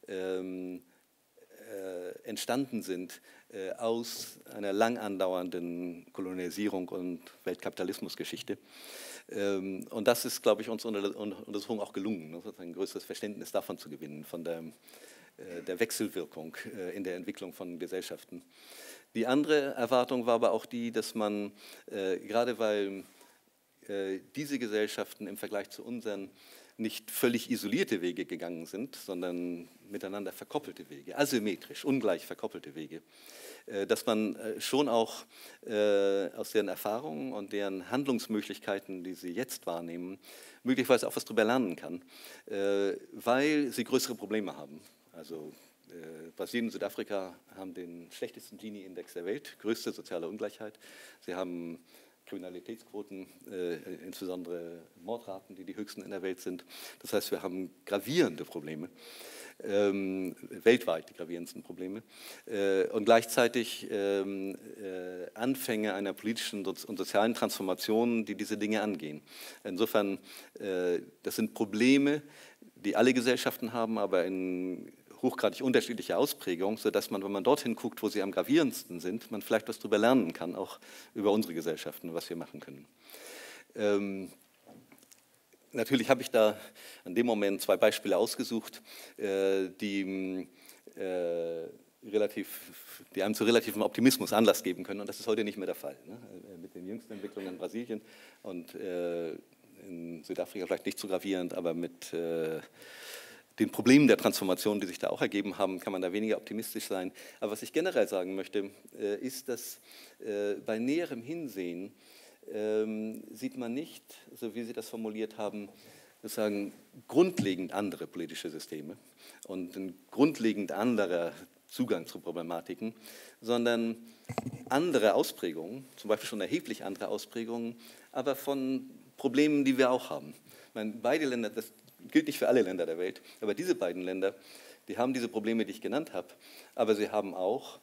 entstanden sind aus einer lang andauernden Kolonialisierung und Weltkapitalismusgeschichte. Und das ist, glaube ich, unserer Untersuchung auch gelungen, ein größeres Verständnis davon zu gewinnen, von der Wechselwirkung in der Entwicklung von Gesellschaften. Die andere Erwartung war aber auch die, dass man, gerade weil diese Gesellschaften im Vergleich zu unseren nicht völlig isolierte Wege gegangen sind, sondern miteinander verkoppelte Wege, asymmetrisch, ungleich verkoppelte Wege, dass man schon auch aus deren Erfahrungen und deren Handlungsmöglichkeiten, die sie jetzt wahrnehmen, möglicherweise auch was darüber lernen kann, weil sie größere Probleme haben. Also Brasilien und Südafrika haben den schlechtesten Gini-Index der Welt, größte soziale Ungleichheit. Sie haben Kriminalitätsquoten, insbesondere Mordraten, die höchsten in der Welt sind. Das heißt, wir haben gravierende Probleme, weltweit die gravierendsten Probleme, und gleichzeitig Anfänge einer politischen und sozialen Transformation, die diese Dinge angehen. Insofern, das sind Probleme, die alle Gesellschaften haben, aber in hochgradig unterschiedliche Ausprägungen, sodass man, wenn man dorthin guckt, wo sie am gravierendsten sind, man vielleicht was darüber lernen kann, auch über unsere Gesellschaften, was wir machen können. Natürlich habe ich da an dem Moment 2 Beispiele ausgesucht, die einem zu relativem Optimismus Anlass geben können, und das ist heute nicht mehr der Fall. Ne? Mit den jüngsten Entwicklungen in Brasilien und in Südafrika vielleicht nicht so gravierend, aber mit den Problemen der Transformation, die sich da auch ergeben haben, kann man da weniger optimistisch sein. Aber was ich generell sagen möchte, ist, dass bei näherem Hinsehen sieht man nicht, so wie Sie das formuliert haben, sozusagen grundlegend andere politische Systeme und ein grundlegend anderer Zugang zu Problematiken, sondern andere Ausprägungen, zum Beispiel schon erheblich andere Ausprägungen, aber von Problemen, die wir auch haben. Ich meine, beide Länder, das gilt nicht für alle Länder der Welt, aber diese beiden Länder, die haben diese Probleme, die ich genannt habe, aber sie haben auch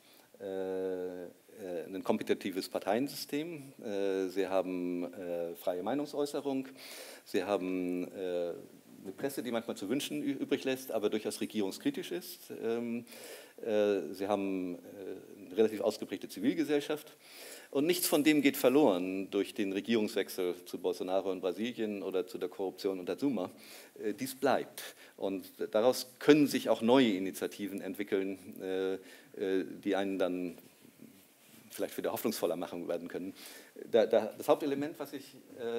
ein kompetitives Parteiensystem, sie haben freie Meinungsäußerung, sie haben eine Presse, die manchmal zu wünschen übrig lässt, aber durchaus regierungskritisch ist. Sie haben eine relativ ausgeprägte Zivilgesellschaft. Und nichts von dem geht verloren durch den Regierungswechsel zu Bolsonaro in Brasilien oder zu der Korruption unter Zuma. Dies bleibt. Und daraus können sich auch neue Initiativen entwickeln, die einen dann vielleicht wieder hoffnungsvoller machen werden können. Das Hauptelement, was ich,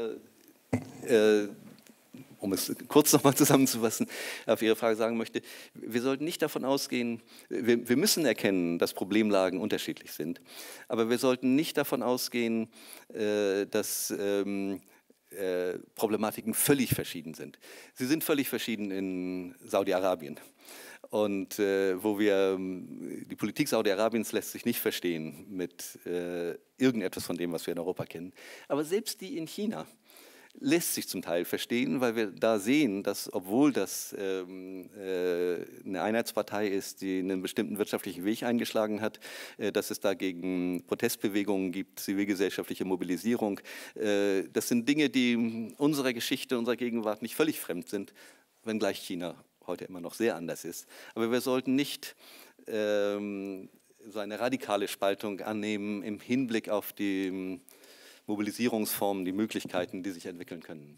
um es kurz nochmal zusammenzufassen, auf Ihre Frage sagen möchte, wir sollten nicht davon ausgehen, wir müssen erkennen, dass Problemlagen unterschiedlich sind, aber wir sollten nicht davon ausgehen, dass Problematiken völlig verschieden sind. Sie sind völlig verschieden in Saudi-Arabien. Und die Politik Saudi-Arabiens lässt sich nicht verstehen mit irgendetwas von dem, was wir in Europa kennen. Aber selbst die in China, lässt sich zum Teil verstehen, weil wir da sehen, dass obwohl das eine Einheitspartei ist, die einen bestimmten wirtschaftlichen Weg eingeschlagen hat, dass es dagegen Protestbewegungen gibt, zivilgesellschaftliche Mobilisierung. Das sind Dinge, die unserer Geschichte, unserer Gegenwart nicht völlig fremd sind, wenngleich China heute immer noch sehr anders ist. Aber wir sollten nicht so eine radikale Spaltung annehmen im Hinblick auf die Mobilisierungsformen, die Möglichkeiten, die sich entwickeln können.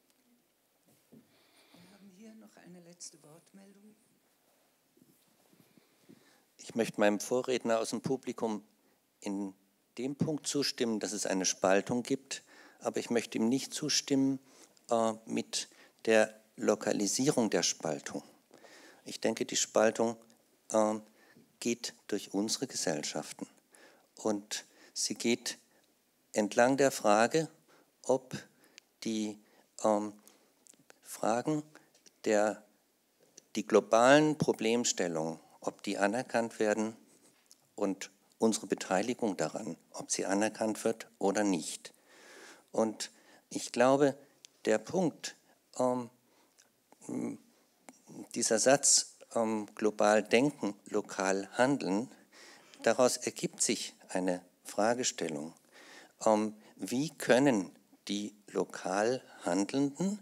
Wir haben hier noch eine letzte Wortmeldung. Ich möchte meinem Vorredner aus dem Publikum in dem Punkt zustimmen, dass es eine Spaltung gibt, aber ich möchte ihm nicht zustimmen mit der Lokalisierung der Spaltung. Ich denke, die Spaltung geht durch unsere Gesellschaften und sie geht entlang der Frage, ob die Fragen die globalen Problemstellungen, ob die anerkannt werden und unsere Beteiligung daran, ob sie anerkannt wird oder nicht. Und ich glaube, der Punkt, dieser Satz, global denken, lokal handeln, daraus ergibt sich eine Fragestellung. Wie können die lokal Handelnden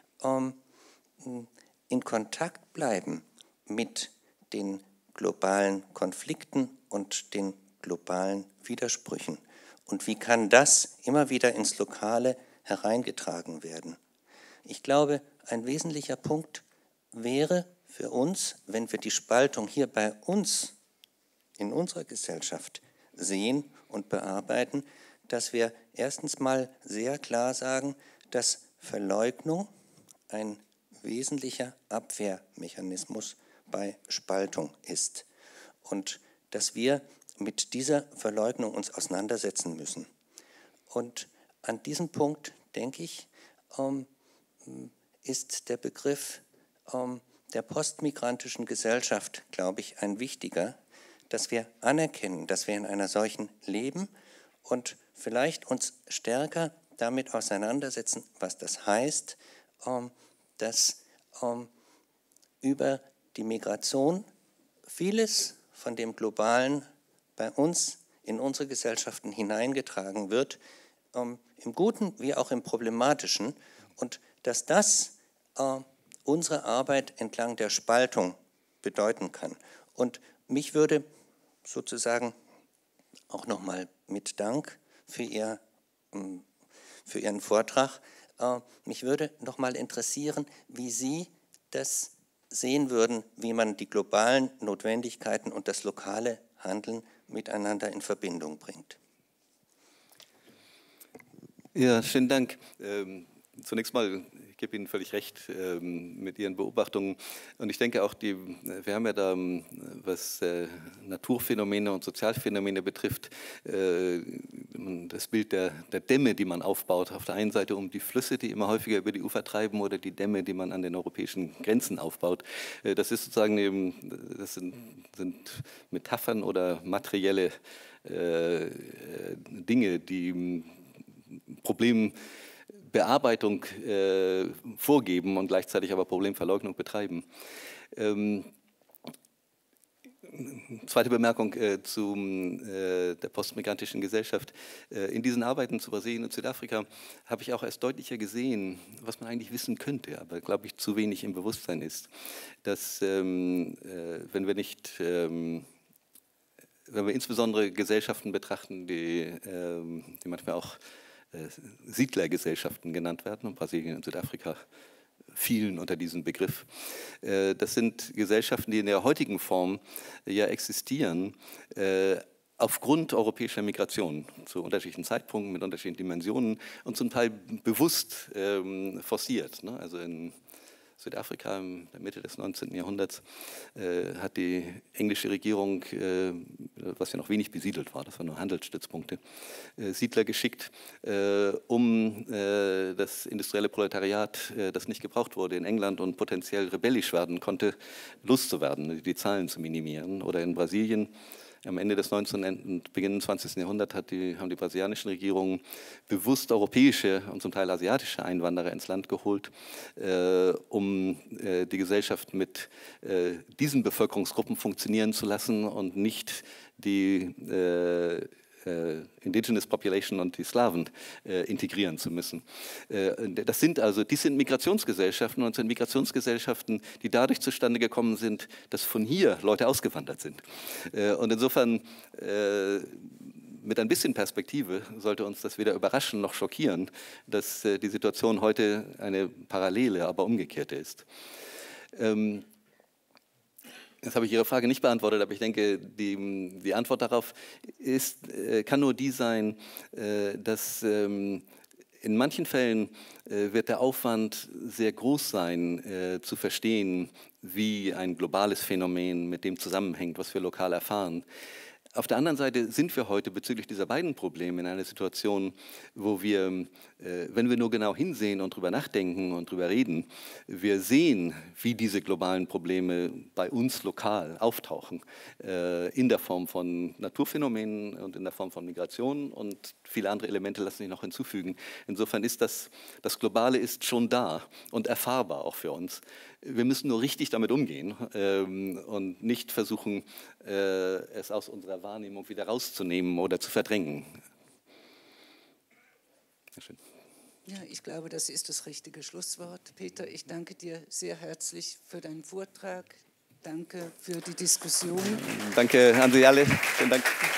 in Kontakt bleiben mit den globalen Konflikten und den globalen Widersprüchen? Und wie kann das immer wieder ins Lokale hereingetragen werden? Ich glaube, ein wesentlicher Punkt wäre für uns, wenn wir die Spaltung hier bei uns in unserer Gesellschaft sehen und bearbeiten, dass wir erstens mal sehr klar sagen, dass Verleugnung ein wesentlicher Abwehrmechanismus bei Spaltung ist und dass wir mit dieser Verleugnung uns auseinandersetzen müssen. Und an diesem Punkt, denke ich, ist der Begriff der postmigrantischen Gesellschaft, glaube ich, ein wichtiger, dass wir anerkennen, dass wir in einer solchen leben und vielleicht uns stärker damit auseinandersetzen, was das heißt, dass über die Migration vieles von dem Globalen bei uns in unsere Gesellschaften hineingetragen wird, im Guten wie auch im Problematischen, und dass das unsere Arbeit entlang der Spaltung bedeuten kann. Und mich würde sozusagen auch nochmal mit Dank für Ihren Vortrag, mich würde nochmal interessieren, wie Sie das sehen würden, wie man die globalen Notwendigkeiten und das lokale Handeln miteinander in Verbindung bringt. Ja, schönen Dank. Zunächst mal, ich gebe Ihnen völlig recht mit Ihren Beobachtungen. Und ich denke auch, wir haben ja da, was Naturphänomene und Sozialphänomene betrifft, das Bild der Dämme, die man aufbaut. Auf der einen Seite um die Flüsse, die immer häufiger über die Ufer treiben, oder die Dämme, die man an den europäischen Grenzen aufbaut. Das ist sozusagen eben, das sind Metaphern oder materielle Dinge, die Problembearbeitung vorgeben und gleichzeitig aber Problemverleugnung betreiben. Zweite Bemerkung zu der postmigrantischen Gesellschaft. In diesen Arbeiten zu Brasilien und Südafrika habe ich auch erst deutlicher gesehen, was man eigentlich wissen könnte, aber glaube ich zu wenig im Bewusstsein ist, dass wenn wir insbesondere Gesellschaften betrachten, die manchmal auch Siedlergesellschaften genannt werden, und Brasilien und Südafrika fielen unter diesen Begriff. Das sind Gesellschaften, die in der heutigen Form ja existieren, aufgrund europäischer Migration zu unterschiedlichen Zeitpunkten, mit unterschiedlichen Dimensionen und zum Teil bewusst forciert. Also in Südafrika in der Mitte des 19. Jahrhunderts hat die englische Regierung, was ja noch wenig besiedelt war, das waren nur Handelsstützpunkte, Siedler geschickt, um das industrielle Proletariat, das nicht gebraucht wurde in England und potenziell rebellisch werden konnte, loszuwerden, die Zahlen zu minimieren. Oder in Brasilien Am Ende des 19. und Beginn des 20. Jahrhunderts haben die brasilianischen Regierungen bewusst europäische und zum Teil asiatische Einwanderer ins Land geholt, um die Gesellschaft mit diesen Bevölkerungsgruppen funktionieren zu lassen und nicht die Indigenous Population und die Slawen integrieren zu müssen. Dies sind Migrationsgesellschaften, und es sind Migrationsgesellschaften, die dadurch zustande gekommen sind, dass von hier Leute ausgewandert sind. Und insofern, mit ein bisschen Perspektive, sollte uns das weder überraschen noch schockieren, dass die Situation heute eine parallele, aber umgekehrte ist. Jetzt habe ich Ihre Frage nicht beantwortet, aber ich denke, die Antwort darauf kann nur die sein, dass in manchen Fällen wird der Aufwand sehr groß sein, zu verstehen, wie ein globales Phänomen mit dem zusammenhängt, was wir lokal erfahren. Auf der anderen Seite sind wir heute bezüglich dieser beiden Probleme in einer Situation, wo wir, wenn wir nur genau hinsehen und drüber nachdenken und drüber reden, wir sehen, wie diese globalen Probleme bei uns lokal auftauchen, in der Form von Naturphänomenen und in der Form von Migration, und viele andere Elemente lassen sich noch hinzufügen. Insofern ist das Globale ist schon da und erfahrbar auch für uns. Wir müssen nur richtig damit umgehen und nicht versuchen, es aus unserer Wahrnehmung wieder rauszunehmen oder zu verdrängen. Sehr schön. Ja, ich glaube, das ist das richtige Schlusswort. Peter, ich danke dir sehr herzlich für deinen Vortrag. Danke für die Diskussion. Danke an Sie alle. Vielen Dank.